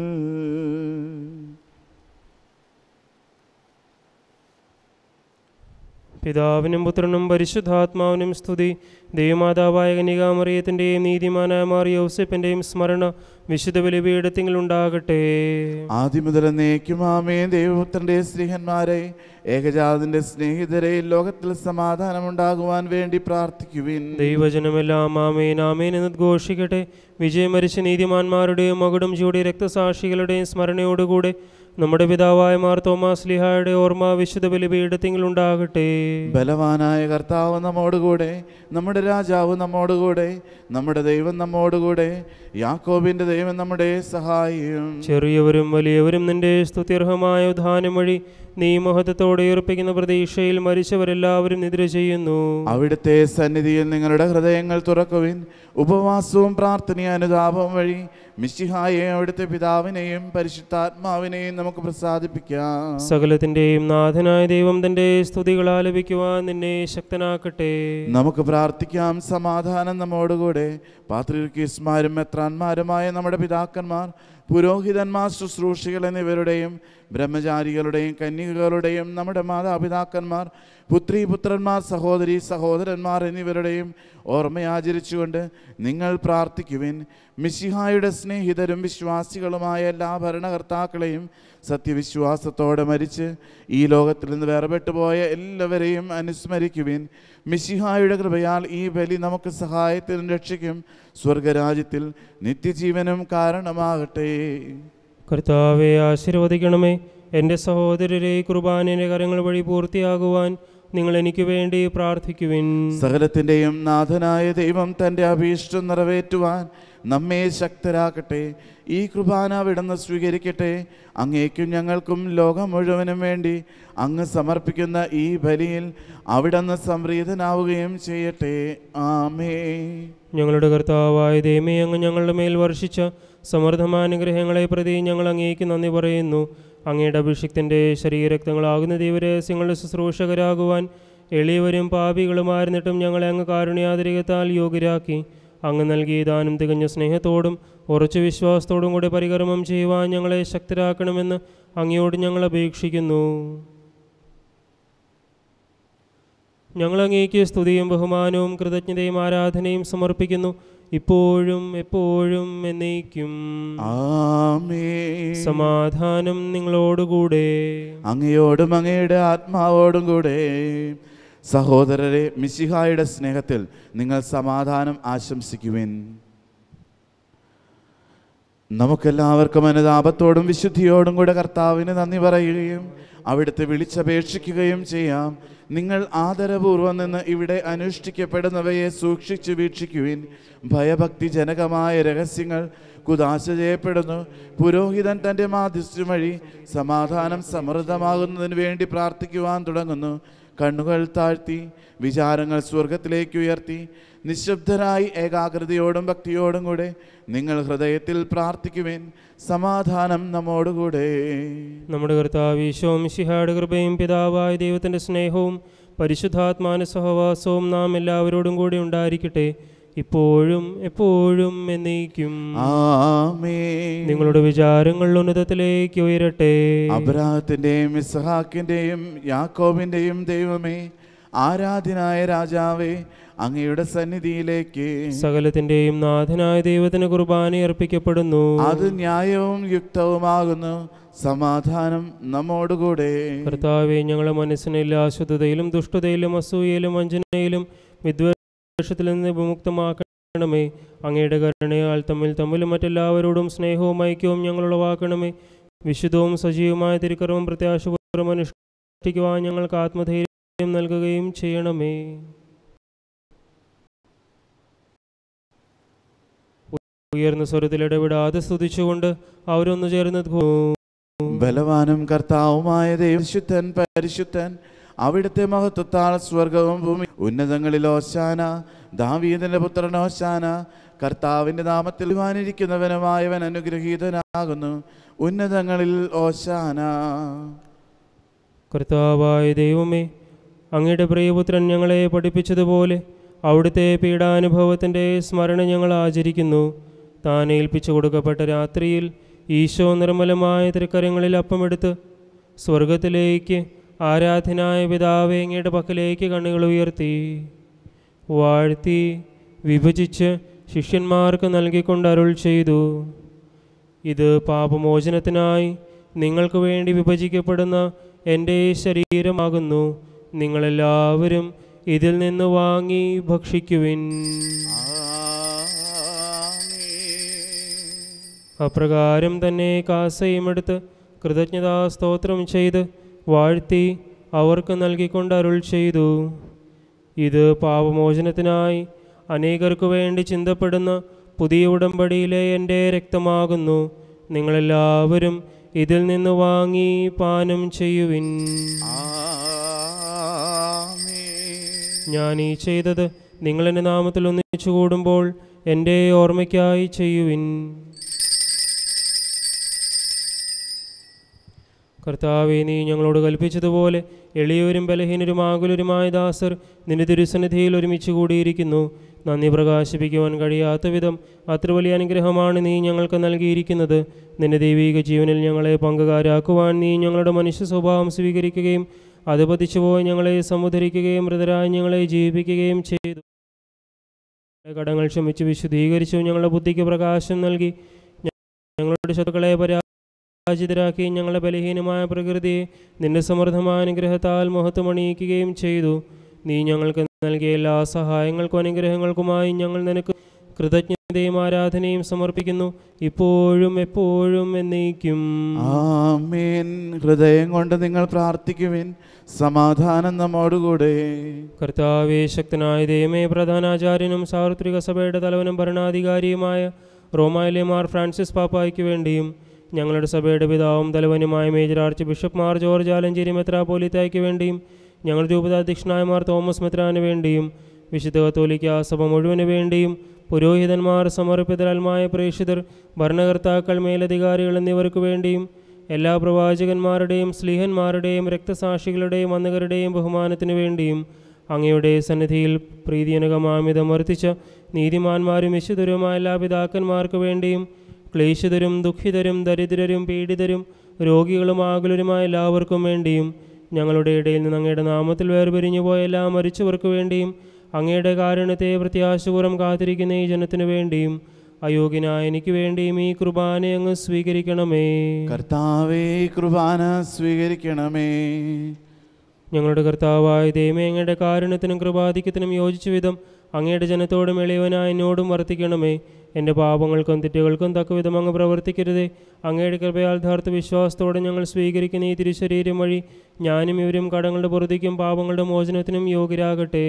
പിതാവിനും പുത്രനും പരിശുദ്ധാത്മാവിനും സ്തുതി. ദൈവമാതാവായ കന്യകാമറിയത്തിൻ്റെയും നീതിമാനായ മാർ യോസേപ്പിൻ്റെയും സ്മരണ വിശുദ്ധ ബലിപീഠത്തിൽ ഉണ്ടാകട്ടെ. ആദ്യം മുതൽ എന്നേക്കും ആമേൻ. ദൈവപുത്രന്റെ സ്നേഹന്മാരെ, ഏകജാതന്റെ സ്നേഹിതരെ, ലോകത്തിൽ സമാധാനമുണ്ടാകുവാൻ വേണ്ടി പ്രാർത്ഥിക്കുവിൻ. ദൈവജനമെല്ലാം ആമേൻ ആമേൻ എന്ന് ഘോഷിക്കട്ടെ. വിജയം വരിച്ച നീതിമാന്മാരുടെയും മകുടം ചൂടിയ രക്തസാക്ഷികളുടെയും സ്മരണയോടുകൂടെ നമ്മുടെ പിതാവായ മാർ തോമാസ് ലീഹായുടെ ഓർമ്മ വിശുദ്ധ ബലിപീഠത്തിൽ ഉണ്ടാകട്ടെ. ബലവാനായ കർത്താവ് നമ്മോടുകൂടെ, നമ്മുടെ രാജാവ് നമ്മോടുകൂടെ, നമ്മുടെ ദൈവം നമ്മോടുകൂടെ, യാക്കോബിന്റെ ദൈവം നമ്മുടെ സഹായിയും. ചെറിയവരും വലിയവരും നിന്റെ സ്തുത്യർഹമായ ഉദ്ധാനം വഴി നീ മഹത്വത്തോടെ ഉറപ്പിക്കുന്ന പ്രതീക്ഷയിൽ മരിച്ചവരെല്ലാവരും നിദ്ര ചെയ്യുന്നു. അവിടുത്തെ സന്നിധിയിൽ നിങ്ങളുടെ ഹൃദയങ്ങൾ തുറക്കുവിൻ. ഉപവാസവും പ്രാർത്ഥനയും അനുതാപവും വഴി മിശിഹായെ, അവിടുത്തെ പിതാവിനെയും പരിശുദ്ധാത്മാവിനെയും നമുക്ക് പ്രസാദിപ്പിക്കാം. സകലത്തിന്റെയും നാഥനായ ദൈവം തന്റെ സ്തുതികൾ ആലപിക്കുവാൻ നിന്നെ ശക്തനാക്കട്ടെ. നമുക്ക് പ്രാർത്ഥിക്കാം. സമാധാനം നമ്മോടുകൂടെ. പാത്രിയർക്കീസ്മാരും മെത്രാന്മാരുമായ നമ്മുടെ പിതാക്കന്മാർ, പുരോഹിതന്മാർ, ശുശ്രൂഷികൾ എന്നിവരുടെയും ബ്രഹ്മചാരികളുടെയും കന്യകകളുടെയും നമ്മുടെ മാതാപിതാക്കന്മാർ, പുത്രീപുത്രന്മാർ, സഹോദരി സഹോദരന്മാർ എന്നിവരുടെയും ഓർമ്മയാചരിച്ചുകൊണ്ട് നിങ്ങൾ പ്രാർത്ഥിക്കുവിൻ. മിശിഹായുടെ സ്നേഹിതരും വിശ്വാസികളുമായ എല്ലാ ഭരണകർത്താക്കളെയും സത്യവിശ്വാസത്തോടെ മരിച്ച് ഈ ലോകത്തിൽ നിന്ന് വേർപെട്ടുപോയ എല്ലാവരെയും അനുസ്മരിക്കുവിൻ. മിശിഹായുടെ കൃപയാൽ ഈ ബലി നമുക്ക് സഹായത്തിനും രക്ഷയ്ക്കും സ്വർഗരാജ്യത്തിൽ നിത്യജീവനും കാരണമാകട്ടെ. കർത്താവെ, ആശീർവദിക്കണമേ. എൻ്റെ സഹോദരരെ, കുർബാനയുടെ കരങ്ങൾ വഴി പൂർത്തിയാകുവാൻ നിങ്ങൾ എനിക്ക് വേണ്ടി പ്രാർത്ഥിക്കുവിൻ. സകലത്തിൻ്റെയും നാഥനായ ദൈവം തൻ്റെ അഭീഷ്ടം നിറവേറ്റുവാൻ നമ്മെ ശക്തരാക്കട്ടെ. ഈ കുർബാന അവിടുന്ന് സ്വീകരിക്കട്ടെ. അങ്ങേക്കും ഞങ്ങൾക്കും ലോകം മുഴുവനും വേണ്ടി അങ്ങ് സമർപ്പിക്കുന്ന ഈ ബലിയിൽ അവിടുന്ന് സംപ്രീതനാവുകയും ചെയ്യട്ടെ. ആമേൻ. ഞങ്ങളുടെ കർത്താവായ ദൈവമേ, അങ്ങ് ഞങ്ങളുടെ മേൽ വർഷിച്ച സമൃദ്ധമാനുഗ്രഹങ്ങളെ പ്രതി ഞങ്ങൾ അങ്ങേക്ക് നന്ദി പറയുന്നു. അങ്ങയുടെ അഭിഷിക്തൻ്റെ ശരീരരക്തങ്ങളാകുന്ന ദൈവരഹസ്യങ്ങളുടെ ശുശ്രൂഷകരാകുവാൻ എളിയവരും പാപികളുമായിരുന്നിട്ടും ഞങ്ങളെ അങ്ങ് കാരുണ്യാതിരികത്താൽ യോഗ്യരാക്കി. അങ്ങ് നൽകിയ ദാനം തികഞ്ഞ സ്നേഹത്തോടും ഉറച്ച വിശ്വാസത്തോടും കൂടെ പരികർമ്മം ചെയ്യുവാൻ ഞങ്ങളെ ശക്തരാക്കണമെന്ന് അങ്ങയോട് ഞങ്ങൾ അപേക്ഷിക്കുന്നു. ഞങ്ങൾ അങ്ങേക്ക് സ്തുതിയും ബഹുമാനവും കൃതജ്ഞതയും ആരാധനയും സമർപ്പിക്കുന്നു, ഇപ്പോഴും എപ്പോഴും എന്നേക്കും. ആമേൻ. സമാധാനം നിങ്ങളോടുകൂടെ. അങ്ങയോടും അങ്ങയുടെ ആത്മാവോടും കൂടെ. സഹോദരരെ, മിശിഹായുടെ സ്നേഹത്തിൽ നിങ്ങൾ സമാധാനം ആശംസിക്കുവിൻ. നമുക്കെല്ലാവർക്കും അനുതാപത്തോടും വിശുദ്ധിയോടും കൂടെ കർത്താവിന് നന്ദി പറയുകയും അവിടുത്തെ വിളിച്ചപേക്ഷിക്കുകയും ചെയ്യാം. നിങ്ങൾ ആദരപൂർവ്വം നിന്ന് ഇവിടെ അനുഷ്ഠിക്കപ്പെടുന്നവയെ സൂക്ഷിച്ചു വീക്ഷിക്കുവിൻ. ഭയഭക്തിജനകമായ രഹസ്യങ്ങൾ കുദാശ ചെയ്യപ്പെടുന്നു. പുരോഹിതൻ തൻ്റെ മാധ്യസ്ഥ്യം വഴി സമാധാനം സമൃദ്ധമാകുന്നതിന് വേണ്ടി പ്രാർത്ഥിക്കുവാൻ തുടങ്ങുന്നു. കണ്ണുകൾ താഴ്ത്തി വിചാരങ്ങൾ സ്വർഗത്തിലേക്ക് ഉയർത്തി നിശബ്ദരായി ഏകാഗ്രതയോടും ഭക്തിയോടും കൂടെ നിങ്ങൾ ഹൃദയത്തിൽ പ്രാർത്ഥിക്കുവിൻ. സമാധാനം നമ്മോടുകൂടെ. നമ്മുടെ കർത്താവ് ഈശോ മിശിഹായുടെ കൃപയും പിതാവായ ദൈവത്തിൻ്റെ സ്നേഹവും പരിശുദ്ധാത്മാവിന്റെ സഹവാസവും നാം എല്ലാവരോടും കൂടി ഉണ്ടായിരിക്കട്ടെ, ഇപ്പോഴും എപ്പോഴും എന്നേക്കും. ആമേൻ. നിങ്ങളുടെ വിചാരങ്ങൾ ഉന്നതത്തിലേക്ക് ഉയരട്ടെ. അബ്രാഹത്തിൻ്റെയും ഇസ്ഹാക്കിൻ്റെയും യാക്കോബിൻ്റെയും ദൈവമേ, ആരാധ്യനായ രാജാവേ, അങ്ങയുടെ സന്നിധിയിലേക്ക് സകലത്തിന്റെയും നാഥനായ ദൈവത്തിന് കുർബാന അർപ്പിക്കപ്പെടുന്നു. അത് ന്യായവും യുക്തവുമാകുന്നു. സമാധാനം നമ്മോടുകൂടെ. കർത്താവേ, ഞങ്ങളുടെ മനസ്സിനെ എല്ലാ അശുദ്ധതയിലും ദുഷ്ടതയിലും അസൂയയിലും വഞ്ചനയിലും വിദ്വേഷത്തിൽ നിന്ന് വിമുക്തമാക്കണമേ. അങ്ങയുടെ കരുണയാൽ തമ്മിലും മറ്റെല്ലാവരോടും സ്നേഹവും ഐക്യവും ഞങ്ങളുളവാക്കണമേ. വിശുദ്ധവും സജീവമായ തിരുക്കർമ്മം പ്രത്യാശപൂർവ്വം അനുഷ്ഠിക്കുവാൻ ഞങ്ങൾക്ക് ആത്മധൈര്യം നൽകുകയും ചെയ്യണമേ. ഉയർന്ന സ്വരത്തിൽ ഇടപെടാതെ സ്തുതിച്ചുകൊണ്ട് അവരൊന്നു ചേർന്ന് ബലവാനും കർത്താവുമായ ദൈവശുദ്ധൻ പരിശുദ്ധൻ, അവിടുത്തെ മഹത്വത്താൽ സ്വർഗവും ഭൂമി ഉന്നതങ്ങളിൽ ഓശാന. ദാവീദിന്റെ പുത്രൻ ഓശാന. കർത്താവിന്റെ നാമത്തിൽ വാനിരിക്കുന്നവനുമായവൻ അനുഗ്രഹീതനാകുന്നു. ഉന്നതങ്ങളിൽ ഓശാന. കർത്താവായ ദൈവമേ, അങ്ങയുടെ പ്രിയപുത്രൻ ഞങ്ങളെ പഠിപ്പിച്ചതുപോലെ അവിടുത്തെ പീഡാനുഭവത്തിൻ്റെ സ്മരണ ഞങ്ങൾ ആചരിക്കുന്നു. താൻ ഏൽപ്പിച്ചു കൊടുക്കപ്പെട്ട രാത്രിയിൽ ഈശോ നിർമ്മലമായ തൃക്കരങ്ങളിൽ അപ്പമെടുത്ത് സ്വർഗത്തിലേക്ക് ആരാധനായ പിതാവേ അങ്ങയുടെ പക്കലേക്ക് കണ്ണുകൾ ഉയർത്തി വാഴ്ത്തി വിഭജിച്ച് ശിഷ്യന്മാർക്ക് നൽകിക്കൊണ്ട് അരുൾ ചെയ്തു: ഇത് പാപമോചനത്തിനായി നിങ്ങൾക്ക് വേണ്ടി വിഭജിക്കപ്പെടുന്ന എൻ്റെ ശരീരമാകുന്നു. നിങ്ങളെല്ലാവരും ഇതിൽ നിന്ന് വാങ്ങി ഭക്ഷിക്കുവിൻ. അപ്രകാരം തന്നെ കാസയുമെടുത്ത് കൃതജ്ഞതാ സ്തോത്രം ചെയ്ത് വാഴ്ത്തി അവർക്ക് നൽകിക്കൊണ്ട് അരുൾ ചെയ്തു: ഇത് പാപമോചനത്തിനായി അനേകർക്കു വേണ്ടി ചിന്തപ്പെടുന്ന പുതിയ ഉടമ്പടിയിലെ എൻ്റെ രക്തമാകുന്നു. നിങ്ങളെല്ലാവരും ഇതിൽ നിന്ന് വാങ്ങി പാനം ചെയ്യുവിൻ. ഞാൻ ഈ ചെയ്തത് നിങ്ങളെൻ്റെ നാമത്തിൽ ഒന്നിച്ചു കൂടുമ്പോൾ എൻ്റെ ഓർമ്മയ്ക്കായി ചെയ്യുവിൻ. കർത്താവേ, നീ ഞങ്ങളോട് കൽപ്പിച്ചതുപോലെ എളിയവരും ബലഹീനരും ആകുലരുമായ ദാസർ നിന്റെ തിരുസന്നിധിയിൽ ഒരുമിച്ച് കൂടിയിരിക്കുന്നു. നന്ദി പ്രകാശിപ്പിക്കുവാൻ കഴിയാത്ത വിധം അത്ര വലിയ അനുഗ്രഹമാണ് നീ ഞങ്ങൾക്ക് നൽകിയിരിക്കുന്നത്. നിന്റെ ദൈവിക ജീവനിൽ ഞങ്ങളെ പങ്കുകാരാക്കുവാൻ നീ ഞങ്ങളുടെ മനുഷ്യ സ്വഭാവം സ്വീകരിക്കുകയും അത് പതിച്ചുപോയി ഞങ്ങളെ സമുദ്ധരിക്കുകയും മൃതരായി ഞങ്ങളെ ജീവിപ്പിക്കുകയും ചെയ്തു. കടങ്ങൾ ക്ഷമിച്ച് വിശുദ്ധീകരിച്ചു ഞങ്ങളുടെ ബുദ്ധിക്ക് പ്രകാശം നൽകി ഞങ്ങളുടെ ശത്രുക്കളെ പരാജിതരാക്കി ഞങ്ങളുടെ ബലഹീനമായ പ്രകൃതിയെ നിന്റെ സമൃദ്ധമായ അനുഗ്രഹത്താൽ മഹത്വമണിയിക്കുകയും ചെയ്തു. നീ ഞങ്ങൾക്ക് നൽകിയ എല്ലാ സഹായങ്ങൾക്കും അനുഗ്രഹങ്ങൾക്കുമായി ഞങ്ങൾ നിനക്ക് കൃതജ്ഞതയും ആരാധനയും സമർപ്പിക്കുന്നു, ഇപ്പോഴും എപ്പോഴും എന്നേക്കും. ആമേൻ. ഹൃദയം കൊണ്ട് നിങ്ങൾ പ്രാർത്ഥിക്കുവിൻ. സമാധാനം നമ്മോടുകൂടെ. കർത്താവേ, ശക്തനായ ദൈവമേ, പ്രധാനാചാര്യനും സാർവത്രിക സഭയുടെ തലവനും ഭരണാധികാരിയുമായ റോമായിലെ മാർ ഫ്രാൻസിസ് പാപ്പായ്ക്ക് വേണ്ടിയും ഞങ്ങളുടെ സഭയുടെ പിതാവും തലവനുമായ major archbishop Mar George Alencherry മെത്രാപ്പോലീത്തായ്ക്ക് വേണ്ടിയും ഞങ്ങളുടെ രൂപതാധ്യക്ഷനായ മാർ തോമസ് മെത്രാന് വേണ്ടിയും വിശുദ്ധ കത്തോലിക്ക സഭ മുഴുവന് വേണ്ടിയും പുരോഹിതന്മാർ, സമർപ്പിതരാൽമായ പ്രേക്ഷിതർ, ഭരണകർത്താക്കൾ, മേലധികാരികൾ എന്നിവർക്ക് വേണ്ടിയും എല്ലാ പ്രവാചകന്മാരുടെയും സ്ലീഹന്മാരുടെയും രക്തസാക്ഷികളുടെയും വന്ദകരുടെയും ബഹുമാനത്തിനു വേണ്ടിയും അങ്ങയുടെ സന്നിധിയിൽ പ്രീതിജനകമാമിതം വർദ്ധിച്ച നീതിമാന്മാരും വിശുദ്ധരുമായ എല്ലാ പിതാക്കന്മാർക്ക് വേണ്ടിയും ക്ലേശിതരും ദുഃഖിതരും ദരിദ്രരും പീഡിതരും രോഗികളും ആകുലരുമായ എല്ലാവർക്കും വേണ്ടിയും ഞങ്ങളുടെ ഇടയിൽ നിന്ന് അങ്ങയുടെ നാമത്തിൽ വേർപിരിഞ്ഞു പോയ എല്ലാ മരിച്ചവർക്ക് വേണ്ടിയും അങ്ങയുടെ കാരുണ്യത്തെ പ്രത്യാശപൂർവ്വം കാത്തിരിക്കുന്ന ഈ ജനത്തിനു വേണ്ടിയും അയോഗ്യനായ എനിക്ക് വേണ്ടിയും ഈ കുർബാന അങ്ങ് സ്വീകരിക്കണമേ. കർത്താവേ, കുർബാന സ്വീകരിക്കണമേ. ഞങ്ങളുടെ കർത്താവായ ദൈവമേ, അങ്ങയുടെ കാരുണ്യത്തിനും കൃപാധിക്യത്തിനും യോജിച്ച വിധം അങ്ങയുടെ ജനത്തോടും എളിയവനായ എന്നോടും വർത്തിക്കണമേ. എൻ്റെ പാപങ്ങൾക്കും തെറ്റുകൾക്കും തക്കവിധം അങ്ങ് പ്രവർത്തിക്കരുതേ. അങ്ങയുടെ കൃപയാൽ യഥാർത്ഥ വിശ്വാസത്തോടെ ഞങ്ങൾ സ്വീകരിക്കുന്ന ഈ തിരുശരീരം വഴി ഞാനും ഇവരും കടങ്ങളുടെ പൊറുതിക്കും പാപങ്ങളുടെ മോചനത്തിനും യോഗ്യരാകട്ടെ.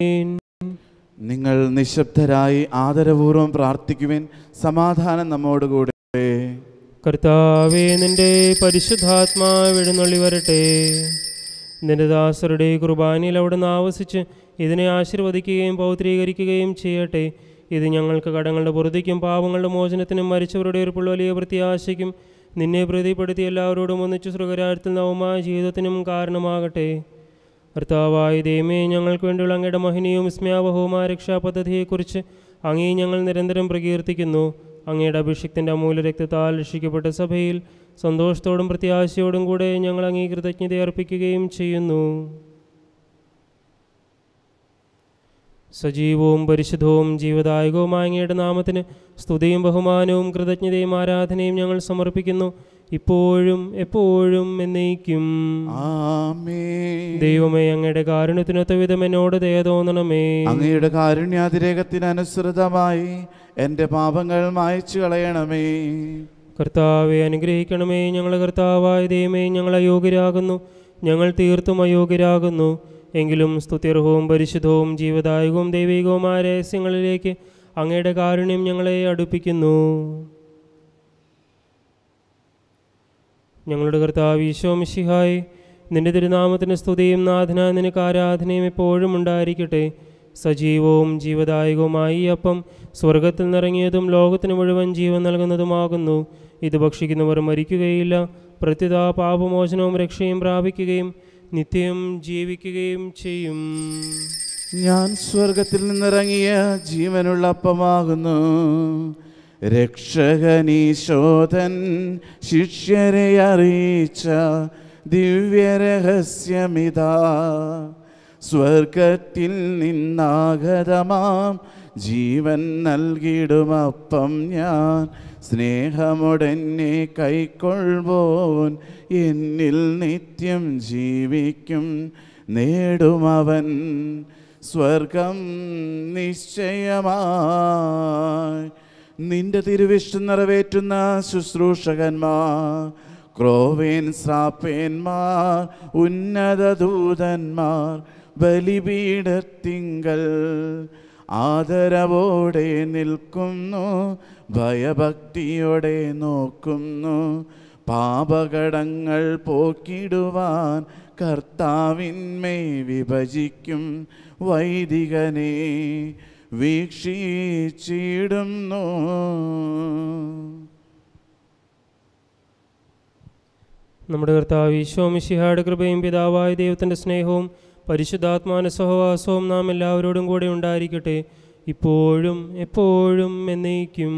നിങ്ങൾ നിശബ്ദരായി ആദരപൂർവ്വം പ്രാർത്ഥിക്കുവിൻ. സമാധാനം നമ്മോടുകൂടെ. കർത്താവേ, നിന്റെ പരിശുദ്ധാത്മാവ് എഴുന്നള്ളി വരട്ടെ. നിന്റെ ദാസരുടെ കുർബാനയിൽ അവിടുന്ന് ആവസിച്ച് ഇതിനെ ആശീർവദിക്കുകയും പൗത്രീകരിക്കുകയും ചെയ്യട്ടെ. ഇത് ഞങ്ങൾക്ക് കടങ്ങളുടെ പൊറുതിക്കും പാപങ്ങളുടെ മോചനത്തിനും മരിച്ചവരുടെ ഒരു വലിയ പ്രത്യാശയ്ക്കും നിന്നെ പ്രീതിപ്പെടുത്തി എല്ലാവരോടും ഒന്നിച്ചു സുഖരാജ്യത്തിൽ നവമായ ജീവിതത്തിനും കാരണമാകട്ടെ. കർത്താവായ ദൈവമേ, ഞങ്ങൾക്ക് വേണ്ടിയുള്ള അങ്ങയുടെ മഹനീയവും വിസ്മയാവഹവുമായ രക്ഷാപദ്ധതിയെക്കുറിച്ച് അങ്ങേ ഞങ്ങൾ നിരന്തരം പ്രകീർത്തിക്കുന്നു. അങ്ങയുടെ അഭിഷിക്തൻ്റെ അമൂല്യ രക്തത്താൽ രക്ഷിക്കപ്പെട്ട സഭയിൽ സന്തോഷത്തോടും പ്രത്യാശയോടും കൂടെ ഞങ്ങൾ അങ്ങേ കൃതജ്ഞത അർപ്പിക്കുകയും ചെയ്യുന്നു. സജീവവും പരിശുദ്ധവും ജീവദായകവുമായ അങ്ങയുടെ നാമത്തിന് സ്തുതിയും ബഹുമാനവും കൃതജ്ഞതയും ആരാധനയും ഞങ്ങൾ സമർപ്പിക്കുന്നു, ഇപ്പോഴും എപ്പോഴും എന്നേക്കും. ആമേൻ. ദൈവമേ, അങ്ങയുടെ കാരുണ്യത്തിനൊത്ത വിധം എന്നോട് ദയ തോന്നണമേ. അങ്ങയുടെ കാരുണ്യാതിരേകത്തിനനുസൃതമായി എൻ്റെ പാപങ്ങൾ മായ്ച്ചു കളയണമേ. കർത്താവെ, അനുഗ്രഹിക്കണമേ. ഞങ്ങളുടെ കർത്താവായ ദൈവമേ, ഞങ്ങൾ അയോഗ്യരാകുന്നു, ഞങ്ങൾ തീർത്തും അയോഗ്യരാകുന്നു. എങ്കിലും സ്തുത്യർഹവും പരിശുദ്ധവും ജീവദായകവും ദൈവികവുമായ രഹസ്യങ്ങളിലേക്ക് അങ്ങയുടെ കാരുണ്യം ഞങ്ങളെ അടുപ്പിക്കുന്നു. ഞങ്ങളുടെ കർത്താവ് ഈശോ മിശിഹായേ, നിന്റെ തിരുനാമത്തിന് സ്തുതിയും നാഥനായ നിനക്ക് ആരാധനയും എപ്പോഴും ഉണ്ടായിരിക്കട്ടെ. സജീവവും ജീവദായകവുമായി ഈ അപ്പം സ്വർഗത്തിൽ നിറങ്ങിയതും ലോകത്തിന് മുഴുവൻ ജീവൻ നൽകുന്നതുമാകുന്നു. ഇത് ഭക്ഷിക്കുന്നവർ മരിക്കുകയില്ല, പ്രത്യുത പാപമോചനവും രക്ഷയും പ്രാപിക്കുകയും നിത്യം ജീവിക്കുകയും ചെയ്യും. ഞാൻ സ്വർഗത്തിൽ നിന്നിറങ്ങിയ ജീവനുള്ള അപ്പമാകുന്നു. രക്ഷകനീശോധൻ ശിഷ്യരെ അറിയിച്ച ദിവ്യരഹസ്യമിതാ. സ്വർഗത്തിൽ നിന്നാഗതമാം ജീവൻ നൽകിടുമപ്പം ഞാൻ. സ്നേഹമോടെന്നെ കൈക്കൊള്ളുവോൻ എന്നിൽ നിത്യം ജീവിക്കും. നേടുമവൻ സ്വർഗം നിശ്ചയമായി. നിന്റെ തിരുവിഷ്ടം നിറവേറ്റുന്ന ശുശ്രൂഷകന്മാർ, ക്രോവേൻ ശ്രാപ്പേന്മാർ, ഉന്നത ദൂതന്മാർ ബലിപീഠത്തിങ്കൽ ആദരവോടെ നിൽക്കുന്നു, ഭയഭക്തിയോടെ നോക്കുന്നു. പാപകടങ്ങൾ പോക്കിടുവാൻ കർത്താവിന്മേ വിഭജിക്കും വൈദികനെ വീക്ഷിച്ചിടുന്നു. നമ്മുടെ കർത്താവ് ഈശോ മിശിഹായുടെ കൃപയും പിതാവായ ദൈവത്തിൻ്റെ സ്നേഹവും പരിശുദ്ധാത്മാവിൻ്റെ സഹവാസവും നാം എല്ലാവരോടും കൂടെ ഉണ്ടായിരിക്കട്ടെ, ഇപ്പോഴും എപ്പോഴും എന്നേക്കും.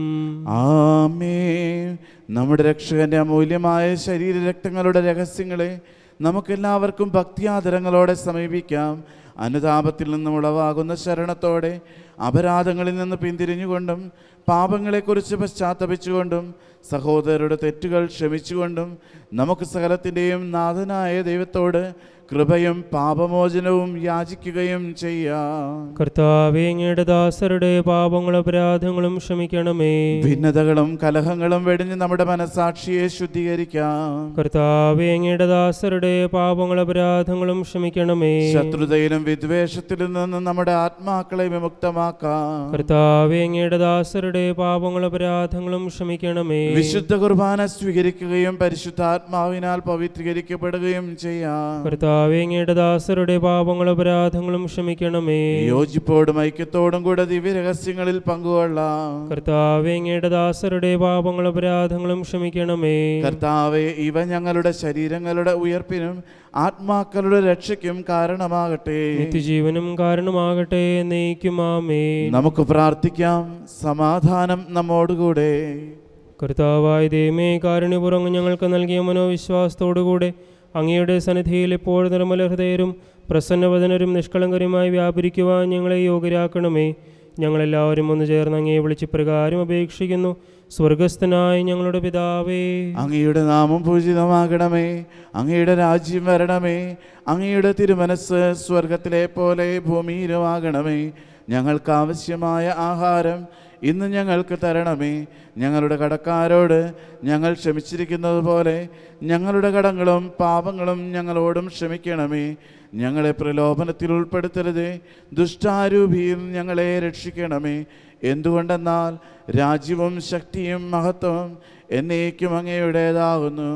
ആമേൻ. നമ്മുടെ രക്ഷകന്റെ അമൂല്യമായ ശരീരരക്തങ്ങളുടെ രഹസ്യങ്ങളെ നമുക്കെല്ലാവർക്കും ഭക്തിയാദരങ്ങളോടെ സമീപിക്കാം. അനുതാപത്തിൽ നിന്നും ഉളവാകുന്ന ശരണത്തോടെ അപരാധങ്ങളിൽ നിന്ന് പിന്തിരിഞ്ഞുകൊണ്ടും പാപങ്ങളെക്കുറിച്ച് പശ്ചാത്തപിച്ചുകൊണ്ടും സഹോദരരുടെ തെറ്റുകൾ ക്ഷമിച്ചുകൊണ്ടും നമുക്ക് സകലത്തിൻ്റെയും നാഥനായ ദൈവത്തോട് കൃപയും പാപമോചനവും യാചിക്കുകയും ചെയ്യാം. കർത്താവേ, അങ്ങയുടെ ദാസരുടെ പാപങ്ങളും അപരാധങ്ങളും ക്ഷമിക്കണമേ. ഭിന്നതകളും കലഹങ്ങളും വെടിഞ്ഞ് നമ്മുടെ മനസാക്ഷിയെ ശുദ്ധീകരിക്കാം. കർത്താവേ, അങ്ങയുടെ ദാസരുടെ പാപങ്ങളും അപരാധങ്ങളും ക്ഷമിക്കണമേ. ശത്രുതയിലും വിദ്വേഷത്തിലും നിന്ന് നമ്മുടെ ആത്മാക്കളെ വിമുക്തമാക്കാം. കർത്താവേ, അങ്ങയുടെ ദാസരുടെ പാപങ്ങളും അപരാധങ്ങളും ക്ഷമിക്കണമേ. വിശുദ്ധ കുർബാന സ്വീകരിക്കുകയും പരിശുദ്ധാത്മാവിനാൽ പവിത്രീകരിക്കപ്പെടുകയും ചെയ്യാം. കർത്താവേ, അങ്ങയുടെ ദാസരുടെ പാപങ്ങളും അപരാധങ്ങളും ക്ഷമിക്കണമേ. യോജിപ്പോടും ഐക്യത്തോടും കൂടെ ദിവ്യരഹസ്യങ്ങളിൽ പങ്കുകൊള്ളാം. കർത്താവേ, അങ്ങയുടെ ദാസരുടെ പാപങ്ങളും അപരാധങ്ങളും ക്ഷമിക്കണമേ. കർത്താവേ, ഇവ ഞങ്ങളുടെ ശരീരങ്ങളുടെ ഉയർപ്പിനും ആത്മാക്കളുടെ രക്ഷയ്ക്കും കാരണമാകട്ടെ, നിത്യജീവനും കാരണമാകട്ടെ. എന്നേക്കും ആമേൻ. നമുക്ക് പ്രാർത്ഥിക്കാം. സമാധാനം നമ്മോടുകൂടെ. കർത്താവായ ദൈവമേ, കാരുണ്യപൂർവ്വം ഞങ്ങൾക്ക് നൽകിയ മനോവിശ്വാസത്തോടുകൂടെ അങ്ങയുടെ സന്നിധിയിൽ എപ്പോഴും നിർമ്മല ഹൃദയരും പ്രസന്നവദനരും നിഷ്കളങ്കരുമായി വ്യാപരിക്കുവാൻ ഞങ്ങളെ യോഗ്യരാക്കണമേ. ഞങ്ങളെല്ലാവരും ഒന്ന് ചേർന്ന് അങ്ങയെ വിളിച്ച് പ്രകാരം അപേക്ഷിക്കുന്നു. സ്വർഗസ്ഥനായ ഞങ്ങളുടെ പിതാവേ, അങ്ങയുടെ നാമം പൂജിതമാകണമേ. അങ്ങയുടെ രാജ്യം വരണമേ. അങ്ങയുടെ തിരുമനസ് സ്വർഗത്തിലെ പോലെ ഭൂമിയിലുമാകണമേ. ഞങ്ങൾക്ക് ആവശ്യമായ ആഹാരം ഇന്ന് ഞങ്ങൾക്ക് തരണമേ. ഞങ്ങളുടെ കടക്കാരോട് ഞങ്ങൾ ക്ഷമിച്ചിരിക്കുന്നത് പോലെ ഞങ്ങളുടെ കടങ്ങളും പാപങ്ങളും ഞങ്ങളോടും ക്ഷമിക്കണമേ. ഞങ്ങളെ പ്രലോഭനത്തിൽ ഉൾപ്പെടുത്തരുതേ, ദുഷ്ടാരൂപിയിൽ ഞങ്ങളെ രക്ഷിക്കണമേ. എന്തുകൊണ്ടെന്നാൽ രാജ്യവും ശക്തിയും മഹത്വവും എന്നേക്കും അങ്ങയുടേതാകുന്നു.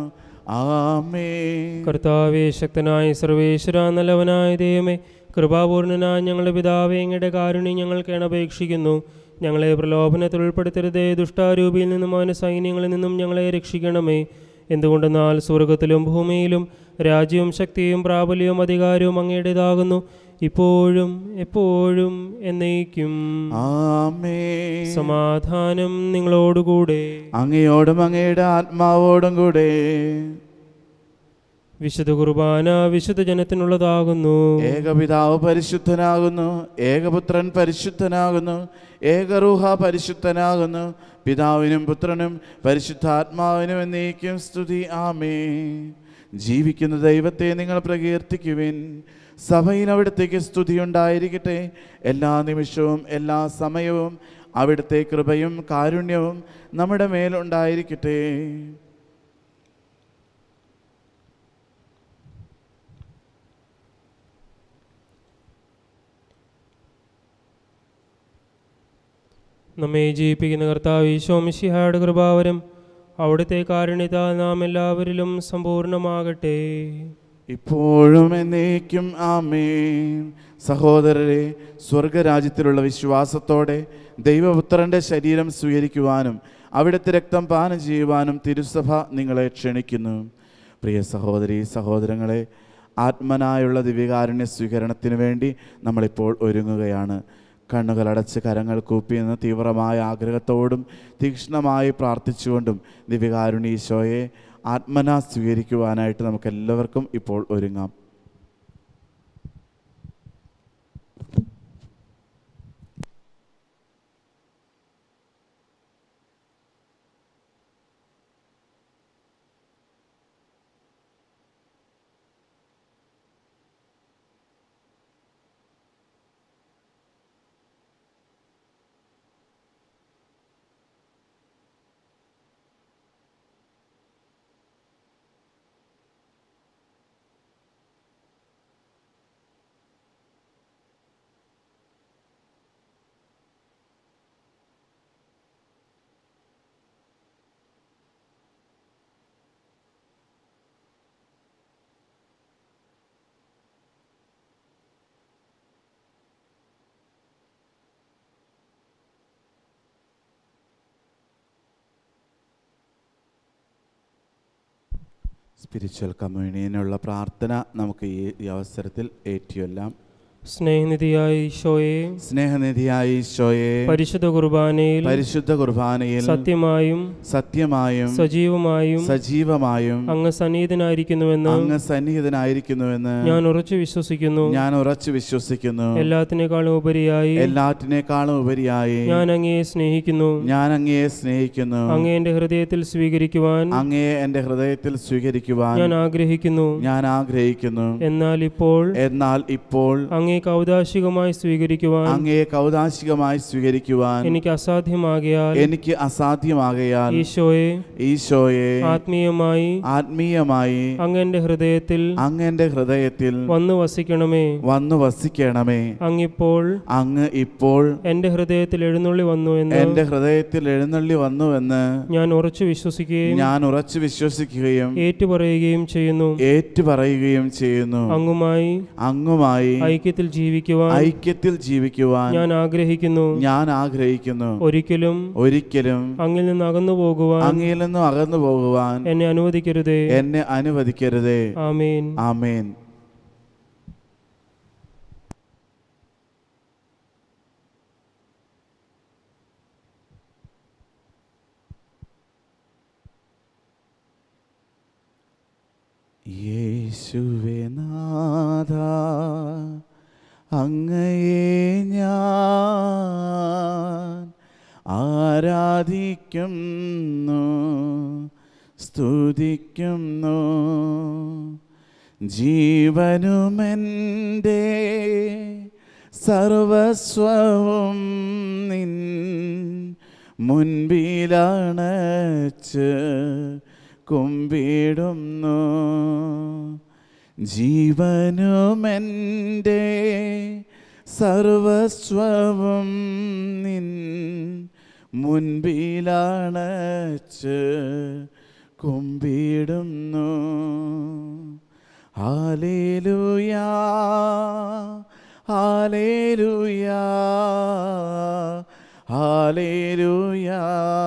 ആമേൻ. കർത്താവേ, ശക്തനായ സർവേശ്വര, നല്ലവനായ ദൈവമേ, കൃപാപൂർണനായ ഞങ്ങളുടെ പിതാവേ, അങ്ങയുടെ കാരുണ്യം ഞങ്ങൾക്ക് അപേക്ഷിക്കുന്നു. ഞങ്ങളെ പ്രലോഭനത്തിൽ ഉൾപ്പെടുത്തരുതേ, ദുഷ്ടാരൂപിയിൽ നിന്നും അവൻ്റെ സൈന്യങ്ങളിൽ നിന്നും ഞങ്ങളെ രക്ഷിക്കണമേ. എന്തുകൊണ്ടെന്നാൽ സ്വർഗത്തിലും ഭൂമിയിലും രാജ്യവും ശക്തിയും പ്രാബല്യവും അധികാരവും അങ്ങയുടേതാകുന്നു, ഇപ്പോഴും എപ്പോഴും എന്നേക്കും. ആമേൻ. സമാധാനം നിങ്ങളോടുകൂടെ. അങ്ങയോടും അങ്ങയുടെ ആത്മാവോടും കൂടെ. വിശുദ്ധ കുർബാന വിശുദ്ധ ജനത്തിനുള്ളതാകുന്നു. ഏകപിതാവ് പരിശുദ്ധനാകുന്നു, ഏകപുത്രൻ പരിശുദ്ധനാകുന്നു, ഏകറൂഹ പരിശുദ്ധനാകുന്നു. പിതാവിനും പുത്രനും പരിശുദ്ധാത്മാവിനും എന്നേക്കും സ്തുതി. ആമേൻ. ജീവിക്കുന്ന ദൈവത്തെ നിങ്ങൾ പ്രകീർത്തിക്കുവിൻ. സഭയിൽ അവിടുത്തേക്ക് സ്തുതിയുണ്ടായിരിക്കട്ടെ. എല്ലാ നിമിഷവും എല്ലാ സമയവും അവിടുത്തെ കൃപയും കാരുണ്യവും നമ്മുടെ മേലുണ്ടായിരിക്കട്ടെ. നമ്മെ ജീവിപ്പിക്കുന്ന കർത്താവ് ഈശോ മിശിഹായുടെ കൃപാവരം അവിടുത്തെ കാരുണ്യത്താൽ നാം എല്ലാവരിലും സമ്പൂർണ്ണമാകട്ടെ. ഇപ്പോഴും എന്നേക്കും ആമേൻ. സഹോദരരെ, സ്വർഗരാജ്യത്തിലുള്ള വിശ്വാസത്തോടെ ദൈവപുത്രൻ്റെ ശരീരം സ്വീകരിക്കുവാനും അവിടുത്തെ രക്തം പാനം ചെയ്യുവാനും തിരുസഭ നിങ്ങളെ ക്ഷണിക്കുന്നു. പ്രിയ സഹോദരീ സഹോദരങ്ങളെ, ആത്മനായുള്ള ദിവ്യകാരുണ്യ സ്വീകരണത്തിന് വേണ്ടി നമ്മളിപ്പോൾ ഒരുങ്ങുകയാണ്. കണ്ണുകളടച്ച് കരങ്ങൾ കൂപ്പി എന്ന തീവ്രമായ ആഗ്രഹത്തോടും തീക്ഷ്ണമായി പ്രാർത്ഥിച്ചുകൊണ്ടും ദിവ്യകാരുണ്യ ഈശോയെ ആത്മനാ സ്വീകരിക്കുവാനായിട്ട് നമുക്കെല്ലാവർക്കും ഇപ്പോൾ ഒരുങ്ങാം. സ്പിരിച്വൽ കമ്മ്യൂണിയനുള്ള പ്രാർത്ഥന നമുക്ക് ഈ അവസരത്തിൽ ഏറ്റുചൊല്ലാം. സ്നേഹനിധിയായ ഈശോയെ, സ്നേഹനിധിയായ ഈശോയെ, പരിശുദ്ധ കുർബാനയിൽ സത്യമായും സജീവമായും അങ്ങ് സന്നിഹിതനായിരിക്കുന്നുവെന്ന് ഞാൻ ഉറച്ചു വിശ്വസിക്കുന്നു. എല്ലാത്തിനേക്കാളും ഉപരിയായി ഞാൻ അങ്ങയെ സ്നേഹിക്കുന്നു. അങ്ങയെ എന്റെ ഹൃദയത്തിൽ സ്വീകരിക്കുവാൻ ഞാൻ ആഗ്രഹിക്കുന്നു. എന്നാൽ ഇപ്പോൾ അങ്ങയെ കൗദാശികമായി സ്വീകരിക്കുവാൻ എനിക്ക് അസാധ്യമാകയാൽ ഈശോയെ ആത്മീയമായി അങ്ങ് എന്റെ ഹൃദയത്തിൽ വന്നു വസിക്കണമേ. അങ്ങ് ഇപ്പോൾ എന്റെ ഹൃദയത്തിൽ എഴുന്നള്ളി വന്നുവെന്ന് ഞാൻ ഉറച്ചു വിശ്വസിക്കുകയും ഏറ്റുപറയുകയും ചെയ്യുന്നു. അങ്ങുമായി ഐക്യത്തിൽ ജീവിക്കുവാൻ ഞാൻ ആഗ്രഹിക്കുന്നു. ഒരിക്കലും അങ്ങിൽ നിന്ന് അകന്നു പോകുവാൻ എന്നെ അനുവദിക്കരുതേ. ആമേൻ. യേശുവേ നാഥാ, അങ്ങയെ ഞാൻ ആരാധിക്കുന്നു, സ്തുതിക്കുന്നു. ജീവനുമെൻ്റെ സർവസ്വവും നിൻ മുൻപിലണച്ച് കുമ്പിടുന്നു. ജീവനുമെൻ്റെ സർവസ്വവും നിൻ മുൻപിലണച്ച് കുമ്പിടുന്നു. ഹല്ലേലൂയാ, ഹല്ലേലൂയാ, ഹല്ലേലൂയാ,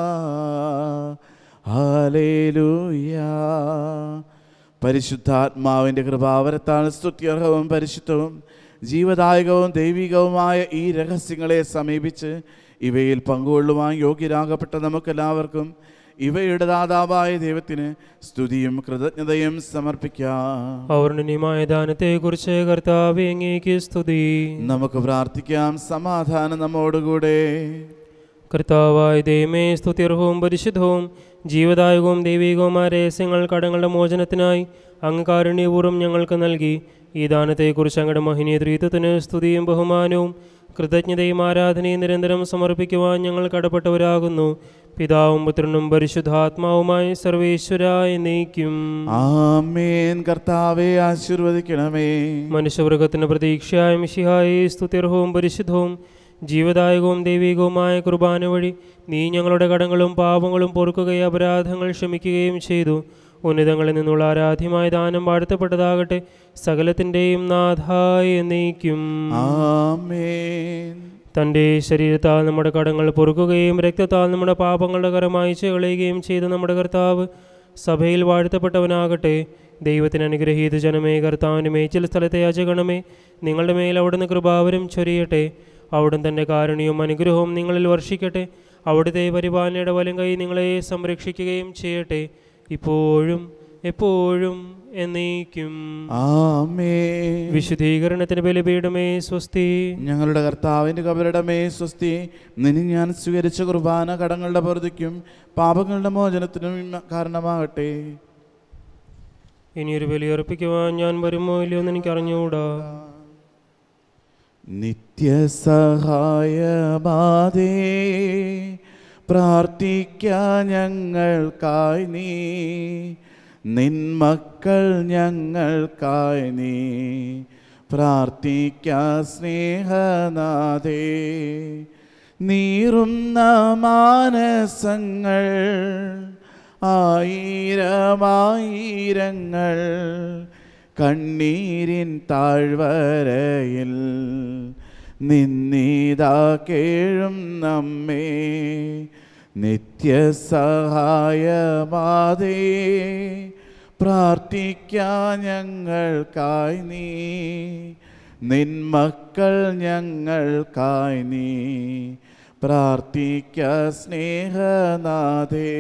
ഹല്ലേലൂയാ. പരിശുദ്ധാത്മാവിൻ്റെ കൃപാവരത്താൽ സ്തുത്യർഹവും പരിശുദ്ധവും ജീവദായകവും ദൈവികവുമായ ഈ രഹസ്യങ്ങളെ സമീപിച്ച് ഇവയിൽ പങ്കുകൊള്ളുവാൻ യോഗ്യരാകപ്പെട്ട നമുക്കെല്ലാവർക്കും ഇവയുടെ ദാതാവായ ദൈവത്തിന് സ്തുതിയും കൃതജ്ഞതയും സമർപ്പിക്കാം. പൗർണനിമായ ദാനത്തെക്കുറിച്ച് കർത്താവേ അങ്ങേക്ക് സ്തുതി. നമുക്ക് പ്രാർത്ഥിക്കാം. സമാധാനം നമ്മോടുകൂടെ. കർത്താവായ ദൈവമേ, സ്തുത്യർഹവും പരിശുദ്ധവും ജീവദായകവും ദൈവികവുമായ രഹസ്യങ്ങൾ കടങ്ങളുടെ മോചനത്തിനായി അങ്ങ് കാരുണ്യപൂർവ്വം ഞങ്ങൾക്ക് നൽകി. ഈ ദാനത്തെക്കുറിച്ച് അങ്ങയുടെ മഹനീയ ത്രിത്വത്തിന് സ്തുതിയും ബഹുമാനവും കൃതജ്ഞതയും ആരാധനയും നിരന്തരം സമർപ്പിക്കുവാൻ ഞങ്ങൾ കടപ്പെട്ടവരാകുന്നു. പിതാവും പുത്രനും പരിശുദ്ധാത്മാവുമായി സർവേശ്വരായ എന്നേക്കും ആമേൻ. കർത്താവേ ആശീർവദിക്കണമേ. മനുഷ്യവർഗത്തിന് പ്രതീക്ഷയായ മിശിഹായെ, സ്തുത്യർഹവും പരിശുദ്ധവും ജീവദായകവും ദൈവികവുമായ കുർബാന വഴി നീ ഞങ്ങളുടെ കടങ്ങളും പാപങ്ങളും പൊറുക്കുകയും അപരാധങ്ങൾ ക്ഷമിക്കുകയും ചെയ്തു. ഉന്നതങ്ങളിൽ നിന്നുള്ള ആരാധ്യമായ ദാനം വാഴ്ത്തപ്പെട്ടതാകട്ടെ, സകലത്തിൻ്റെയും നാഥായ എന്നേക്കും ആമേൻ. തൻ്റെ ശരീരത്താൽ നമ്മുടെ കടങ്ങൾ പൊറുക്കുകയും രക്തത്താൽ നമ്മുടെ പാപങ്ങളുടെ കരം മായ്ച്ചു കളയുകയും ചെയ്ത നമ്മുടെ കർത്താവ് സഭയിൽ വാഴ്ത്തപ്പെട്ടവനാകട്ടെ. ദൈവത്തിന് അനുഗ്രഹീത ജനമേ, കർത്താവിൻ്റെ മേച്ചിൽ സ്ഥലത്തെ യാചകണമേ, നിങ്ങളുടെ മേൽ അവിടുന്ന് കൃപാവരം ചൊരിയട്ടെ. അവിടുന്ന് തൻ്റെ കാരുണ്യവും അനുഗ്രഹവും നിങ്ങളിൽ വർഷിക്കട്ടെ. അവിടുത്തെ പരിപാലനയുടെ വലം കൈ നിങ്ങളെ സംരക്ഷിക്കുകയും ചെയ്യട്ടെ, ഇപ്പോഴും എപ്പോഴും എന്നേക്കും ആമേൻ. വിശുദ്ധീകരണത്തിന് ബലിപീഠമേ സ്വസ്തി. ഞങ്ങളുടെ കർത്താവിൻ്റെ കബറിടമേ സ്വസ്തി. നിന്നെ ഞാൻ സ്വീകരിച്ച കുർബാന കടങ്ങളുടെ പൊറുതിക്കും പാപങ്ങളുടെ മോചനത്തിനും കാരണമാകട്ടെ. ഇനിയൊരു ബലിയർപ്പിക്കുവാൻ ഞാൻ വരുമോ ഇല്ലയോ എന്ന് എനിക്ക് അറിഞ്ഞുകൂടാ. നിത്യസഹായമാതേ, പ്രാർത്ഥിക്കാൻ ഞങ്ങൾക്കായി നീ, നിന്മക്കൾ ഞങ്ങൾക്കായി നീ, പ്രാർത്ഥിക്കാൻ സ്നേഹനാഥേ. നീറുന്ന മാനസങ്ങൾ ആയിരമായിരങ്ങൾ കണ്ണീരിൻ താഴ്വരയിൽ നിന്നിതാ കേഴും നമ്മെ. നിത്യസഹായമാതേ, പ്രാർത്ഥിക്കാൻ ഞങ്ങൾക്കായി നീ, നിന്മക്കൾ ഞങ്ങൾക്കായി നീ, പ്രാർത്ഥിക്കാൻ സ്നേഹനാഥേ.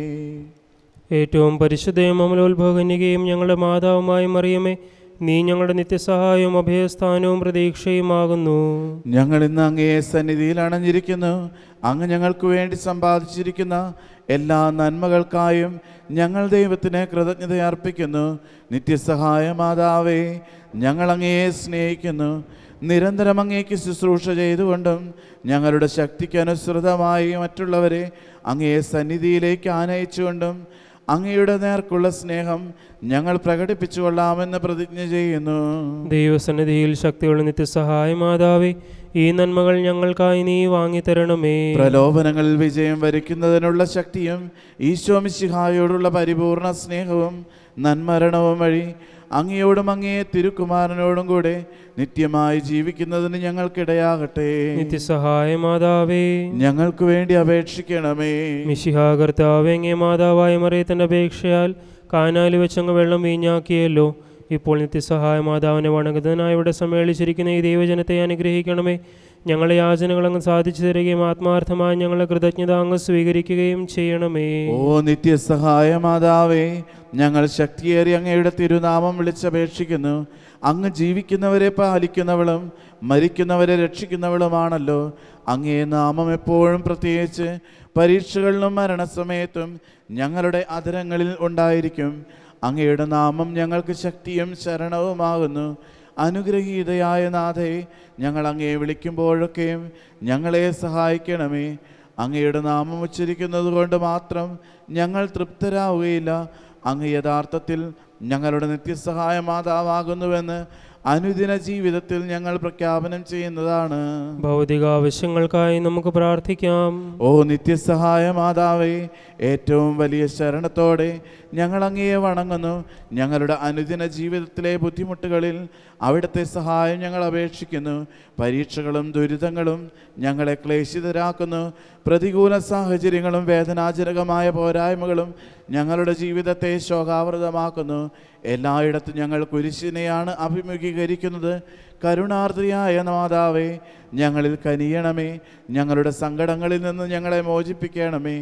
ഏറ്റവും പരിശുദ്ധയും അമലോത്ഭവകന്യകയും ഞങ്ങളുടെ മാതാവുമായ മറിയമേ, നീ ഞങ്ങളുടെ നിത്യസഹായവും അഭയസ്ഥാനവും പ്രതീക്ഷയുമാകുന്നു. ഞങ്ങൾ ഇന്ന് അങ്ങേ സന്നിധിയിൽ അണഞ്ഞിരിക്കുന്നു. അങ്ങ് ഞങ്ങൾക്ക് വേണ്ടി സമ്പാദിച്ചിരിക്കുന്ന എല്ലാ നന്മകൾക്കായും ഞങ്ങൾ ദൈവത്തിന് കൃതജ്ഞത അർപ്പിക്കുന്നു. നിത്യസഹായ മാതാവേ, ഞങ്ങൾ അങ്ങയെ സ്നേഹിക്കുന്നു. നിരന്തരം അങ്ങേക്ക് ശുശ്രൂഷ ചെയ്തുകൊണ്ടും ഞങ്ങളുടെ ശക്തിക്ക് അനുസൃതമായി മറ്റുള്ളവരെ അങ്ങേ സന്നിധിയിലേക്ക് ആനയിച്ചുകൊണ്ടും അങ്ങയുടെ നേർക്കുള്ള സ്നേഹം ഞങ്ങൾ പ്രകടിപ്പിച്ചുകൊള്ളാമെന്ന് പ്രതിജ്ഞ ചെയ്യുന്നു. ദൈവസന്നിധിയിൽ ശക്തിയുള്ള നിത്യസഹായ മാതാവേ, ഈ നന്മകൾ ഞങ്ങൾക്കായി നീ വാങ്ങിത്തരണമേ. പ്രലോഭനങ്ങളിൽ വിജയം വരിക്കുന്നതിനുള്ള ശക്തിയും ഈശോ മിശിഹായോടുള്ള പരിപൂർണ സ്നേഹവും നന്മരണവും വഴി അങ്ങയോടും അങ്ങേ തിരുക്കുമാരനോടും കൂടെ നിത്യമായി ജീവിക്കുന്നതിന് ഞങ്ങൾക്കിടയാകട്ടെ. നിത്യസഹായ മാതാവേ, ഞങ്ങൾക്ക് വേണ്ടി അപേക്ഷിക്കണമേ. മിശിഹാ കർത്താവേ, അങ്ങേ മാതാവായ മറിയത്തിൻ്റെ അപേക്ഷയാൽ കാനാലിൽ വെച്ചങ്ങ് വെള്ളം വീഞ്ഞാക്കിയല്ലോ. ഇപ്പോൾ നിത്യസഹായ മാതാവിനെ വണങ്ങുന്നതിനായി ഇവിടെ സമ്മേളിച്ചിരിക്കുന്ന ഈ ദൈവജനത്തെ അനുഗ്രഹിക്കണമേ. ഞങ്ങളെ യാചനകൾ അങ്ങ് സാധിച്ചു തരികയും ആത്മാർത്ഥമായി ഞങ്ങളെ കൃതജ്ഞത അങ്ങ് സ്വീകരിക്കുകയും ചെയ്യണമേ. ഓ നിത്യസഹായ മാതാവേ, ഞങ്ങൾ ശക്തിയേറി അങ്ങയുടെ തിരുനാമം വിളിച്ചപേക്ഷിക്കുന്നു. അങ്ങ് ജീവിക്കുന്നവരെ പാലിക്കുന്നവളും മരിക്കുന്നവരെ രക്ഷിക്കുന്നവളുമാണല്ലോ. അങ്ങേ നാമം എപ്പോഴും പ്രത്യേകിച്ച് പരീക്ഷകളിലും മരണസമയത്തും ഞങ്ങളുടെ അധരങ്ങളിൽ ഉണ്ടായിരിക്കും. അങ്ങയുടെ നാമം ഞങ്ങൾക്ക് ശക്തിയും ശരണവുമാകുന്നു. അനുഗ്രഹീതയായ നാഥേ, ഞങ്ങൾ അങ്ങയെ വിളിക്കുമ്പോഴൊക്കെയും ഞങ്ങളെ സഹായിക്കണമേ. അങ്ങയുടെ നാമം ഉച്ചരിക്കുന്നത് കൊണ്ട് മാത്രം ഞങ്ങൾ തൃപ്തരാവുകയില്ല. അങ്ങ് യഥാർത്ഥത്തിൽ ഞങ്ങളുടെ നിത്യസഹായ മാതാവാകുന്നുവെന്ന് അനുദിന ജീവിതത്തിൽ ഞങ്ങൾ പ്രഖ്യാപനം ചെയ്യുന്നതാണ്. ഭൗതിക ആവശ്യങ്ങൾക്കായി നമുക്ക് പ്രാർത്ഥിക്കാം. ഓ നിത്യസഹായ മാതാവേ, ഏറ്റവും വലിയ ശരണത്തോടെ ഞങ്ങൾ അങ്ങയെ വണങ്ങുന്നു. ഞങ്ങളുടെ അനുദിന ജീവിതത്തിലെ ബുദ്ധിമുട്ടുകളിൽ അവിടുത്തെ സഹായം ഞങ്ങൾ അപേക്ഷിക്കുന്നു. പരീക്ഷകളും ദുരിതങ്ങളും ഞങ്ങളെ ക്ലേശിതരാക്കുന്നു. പ്രതികൂല സാഹചര്യങ്ങളും വേദനാജനകമായ പോരായ്മകളും ഞങ്ങളുടെ ജീവിതത്തെ ശോകാവൃതമാക്കുന്നു. എല്ലായിടത്തും ഞങ്ങൾ കുരിശിനെയാണ് അഭിമുഖീകരിക്കുന്നത്. കരുണാർദ്രയായ മാതാവേ, ഞങ്ങളിൽ കനിയണമേ. ഞങ്ങളുടെ സങ്കടങ്ങളിൽ നിന്ന് ഞങ്ങളെ മോചിപ്പിക്കണമേ.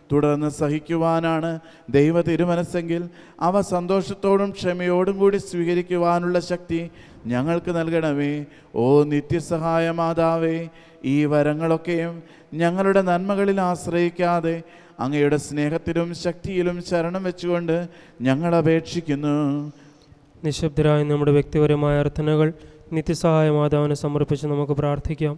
തുടർന്ന് സഹിക്കുവാനാണ് ദൈവ തിരുമനസ്സെങ്കിൽ അവ സന്തോഷത്തോടും ക്ഷമയോടും കൂടി സ്വീകരിക്കുവാനുള്ള ശക്തി ഞങ്ങൾക്ക് നൽകണമേ. ഓ നിത്യസഹായ മാതാവേ, ഈ വരങ്ങളൊക്കെയും ഞങ്ങളുടെ നന്മകളിൽ ആശ്രയിക്കാതെ അങ്ങയുടെ സ്നേഹത്തിലും ശക്തിയിലും ശരണം വെച്ചുകൊണ്ട് ഞങ്ങൾ അപേക്ഷിക്കുന്നു. നിശബ്ദരായ നമ്മുടെ വ്യക്തിപരമായ അർത്ഥനകൾ നിത്യസഹായ മാതാവിനെ സമർപ്പിച്ച് നമുക്ക് പ്രാർത്ഥിക്കാം.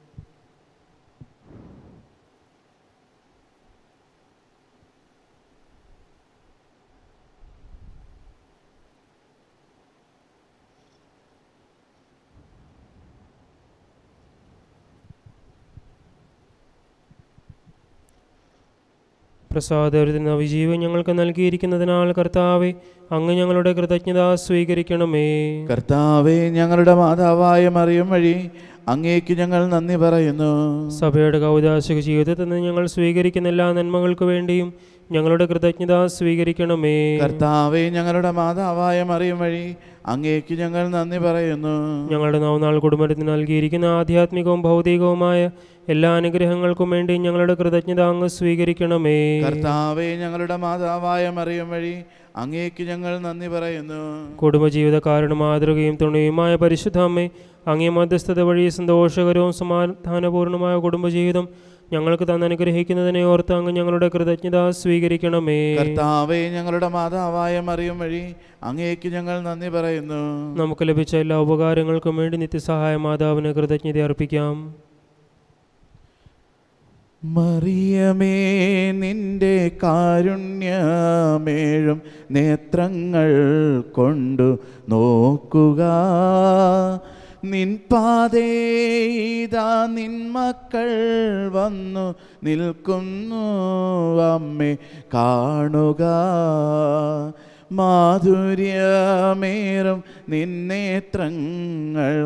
പ്രസാദത്തിൽ നവജീവൻ ഞങ്ങൾക്ക് നൽകിയിരിക്കുന്നതിനാൽ കർത്താവെ, അങ്ങ് ഞങ്ങളുടെ കൃതജ്ഞത സ്വീകരിക്കണമേ. കർത്താവെ, ഞങ്ങളുടെ മാതാവായ മറിയം വഴി അങ്ങേക്ക് ഞങ്ങൾ നന്ദി പറയുന്നു. സഭയുടെ കൗദാശിക ജീവിതത്തിൽ നിന്ന് ഞങ്ങൾ സ്വീകരിക്കുന്ന എല്ലാ നന്മകൾക്ക് വേണ്ടിയും ഞങ്ങളുടെ കൃതജ്ഞത സ്വീകരിക്കണമേ. കർത്താവെ, ഞങ്ങളുടെ മാതാവായ മറിയം വഴി അങ്ങേക്ക് ഞങ്ങൾ നന്ദി പറയുന്നു. ഞങ്ങളുടെ നവനാൾ കുടുംബത്തിന് നൽകിയിരിക്കുന്ന ആധ്യാത്മികവും ഭൗതികവുമായ എല്ലാ അനുഗ്രഹങ്ങൾക്കും വേണ്ടി ഞങ്ങളുടെ കൃതജ്ഞത അങ്ങ് സ്വീകരിക്കണമേ. കർത്താവെ, ഞങ്ങളുടെ മാതാവായ മറിയം വഴി അങ്ങേക്ക് ഞങ്ങൾ നന്ദി പറയുന്നു. കുടുംബജീവിതക്കാരുടെ മാതൃകയും തുണയുമായ പരിശുദ്ധ അമ്മേ, അങ്ങേ മധ്യസ്ഥത വഴി സന്തോഷകരവും സമാധാനപൂർണമായ കുടുംബജീവിതം ഞങ്ങൾക്ക് തന്നനുഗ്രഹിക്കുന്നതിനെ ഓർത്ത് അങ്ങ് ഞങ്ങളുടെ കൃതജ്ഞത സ്വീകരിക്കണമേ. കർത്താവേ, ഞങ്ങളുടെ മാതാവായ മറിയം വഴി അങ്ങേക്ക് ഞങ്ങൾ നന്ദി പറയുന്നു. നമുക്ക് ലഭിച്ച എല്ലാ ഉപകാരങ്ങൾക്കും വേണ്ടി നിത്യസഹായ മാതാവിന് കൃതജ്ഞത അർപ്പിക്കാം. മറിയമേ, നിന്റെ കാരുണ്യമേഴും നേത്രങ്ങൾ കൊണ്ടു നോക്കുക. നിൻ പാതേതാ നിൻ മക്കൾ വന്നു നിൽക്കുന്നു. അമ്മേ കാണുക. മാധുര്യമേറും നിന്നേത്രങ്ങൾ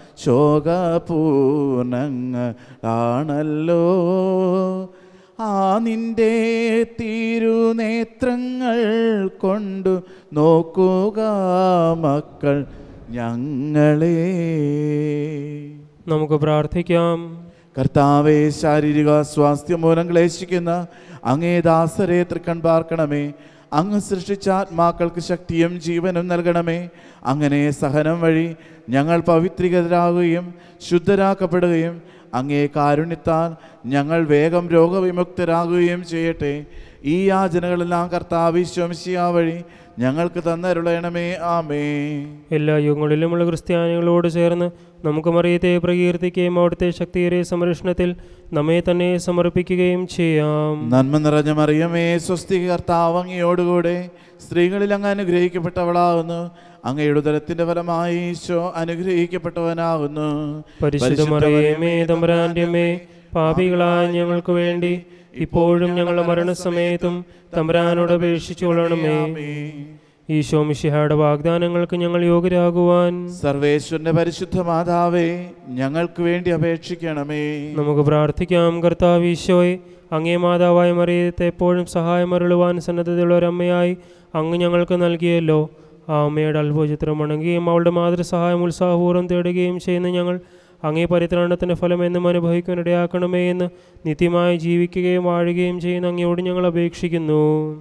ശോകപൂർണങ്ങളാണല്ലോ. ആ നിന്റെ തിരുനേത്രങ്ങൾ കൊണ്ടു നോക്കുക മക്കൾ ഞങ്ങളെ. നമുക്ക് പ്രാർത്ഥിക്കാം. കർത്താവേ, ശാരീരിക സ്വാസ്ഥ്യം മൂലം ക്ലേശിക്കുന്ന അങ്ങേ ദാസരെ തൃക്കൺ പാർക്കണമേ. അങ്ങ് സൃഷ്ടിച്ച ആത്മാക്കൾക്ക് ശക്തിയും ജീവനും നൽകണമേ. അങ്ങനെ സഹനം വഴി ഞങ്ങൾ പവിത്രീകരാകുകയും ശുദ്ധരാക്കപ്പെടുകയും അങ്ങേ കാരുണ്യത്താൽ ഞങ്ങൾ വേഗം രോഗവിമുക്തരാകുകയും ചെയ്യട്ടെ. ഈ യാചനകളെല്ലാം കർത്താവ് ഈശോമിശിഹാ വഴി ഞങ്ങൾക്ക് തന്നരുളയണമേ. ആമേൻ. എല്ലാ യുഗങ്ങളിലുമുള്ള ക്രിസ്ത്യാനികളോട് ചേർന്ന് നമുക്ക് മറിയത്തെ പ്രകീർത്തിക്കുകയും അവിടുത്തെ ശക്തിയേറിയ സംരക്ഷണത്തിൽ നമ്മെ തന്നെ സമർപ്പിക്കുകയും ചെയ്യാം. നന്മ നിറഞ്ഞ മറിയമേ, സ്വസ്തി, കർത്താവ് അങ്ങയോടുകൂടെ സ്ത്രീകളിൽ അങ്ങ് അനുഗ്രഹിക്കപ്പെട്ടവളാകുന്നു. അങ്ങയുടെ ഉദരത്തിന്റെ ഫലമായി ഈശോ അനുഗ്രഹിക്കപ്പെട്ടവനാകുന്നു. പരിശുദ്ധ മറിയമേ, തമ്പുരാന്റെ അമ്മേ, പാപികളായ ഞങ്ങൾക്ക് വേണ്ടി ഇപ്പോഴും ഞങ്ങളുടെ മരണസമയത്തും തമ്പുരാനോട് അപേക്ഷിച്ചു കൊള്ളണമേ. ഈശോ മിശിഹായുടെ വാഗ്ദാനങ്ങൾക്ക് ഞങ്ങൾ യോഗ്യരാകുവാൻ സർവേശ്വരന്റെ പരിശുദ്ധ മാതാവേ, ഞങ്ങൾക്ക് വേണ്ടി അപേക്ഷിക്കണമേ. നമുക്ക് പ്രാർത്ഥിക്കാം. കർത്താവ് ഈശോയെ, അങ്ങേ മാതാവായ മറിയത്തെ എപ്പോഴും സഹായമരുളുവാൻ സന്നദ്ധതയുള്ള ഒരമ്മയായി അങ്ങ് ഞങ്ങൾക്ക് നൽകിയല്ലോ. ആ അമ്മയുടെ അത്ഭുതചിത്രം വണങ്ങുകയും അവളുടെ മാതൃസഹായം ഉത്സാഹപൂർവ്വം തേടുകയും ചെയ്യുന്ന ഞങ്ങൾ അങ്ങേ പരിത്രാണത്തിൻ്റെ ഫലം എന്നും അനുഭവിക്കാൻ ഇടയാക്കണമേ എന്ന് നിത്യമായി ജീവിക്കുകയും വാഴുകയും ചെയ്യുന്ന അങ്ങയോട് ഞങ്ങൾ അപേക്ഷിക്കുന്നു.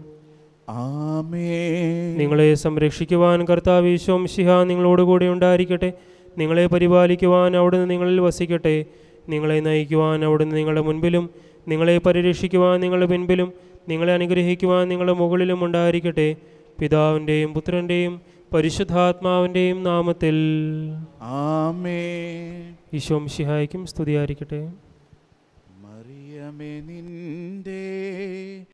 നിങ്ങളെ സംരക്ഷിക്കുവാൻ കർത്താവ് ഈശോ മിശിഹാ നിങ്ങളോടുകൂടി ഉണ്ടായിരിക്കട്ടെ. നിങ്ങളെ പരിപാലിക്കുവാൻ അവിടുന്ന് നിങ്ങളിൽ വസിക്കട്ടെ. നിങ്ങളെ നയിക്കുവാൻ അവിടുന്ന് നിങ്ങളുടെ മുൻപിലും നിങ്ങളെ പരിരക്ഷിക്കുവാൻ നിങ്ങളുടെ പിൻപിലും നിങ്ങളെ അനുഗ്രഹിക്കുവാൻ നിങ്ങളുടെ മുകളിലും ഉണ്ടായിരിക്കട്ടെ. പിതാവിൻ്റെയും പുത്രൻ്റെയും പരിശുദ്ധാത്മാവിൻ്റെയും നാമത്തിൽ ആമേൻ. ഈശോ മിശിഹായ്ക്കും സ്തുതിയായിരിക്കട്ടെ. മറിയമേ, നിന്റെ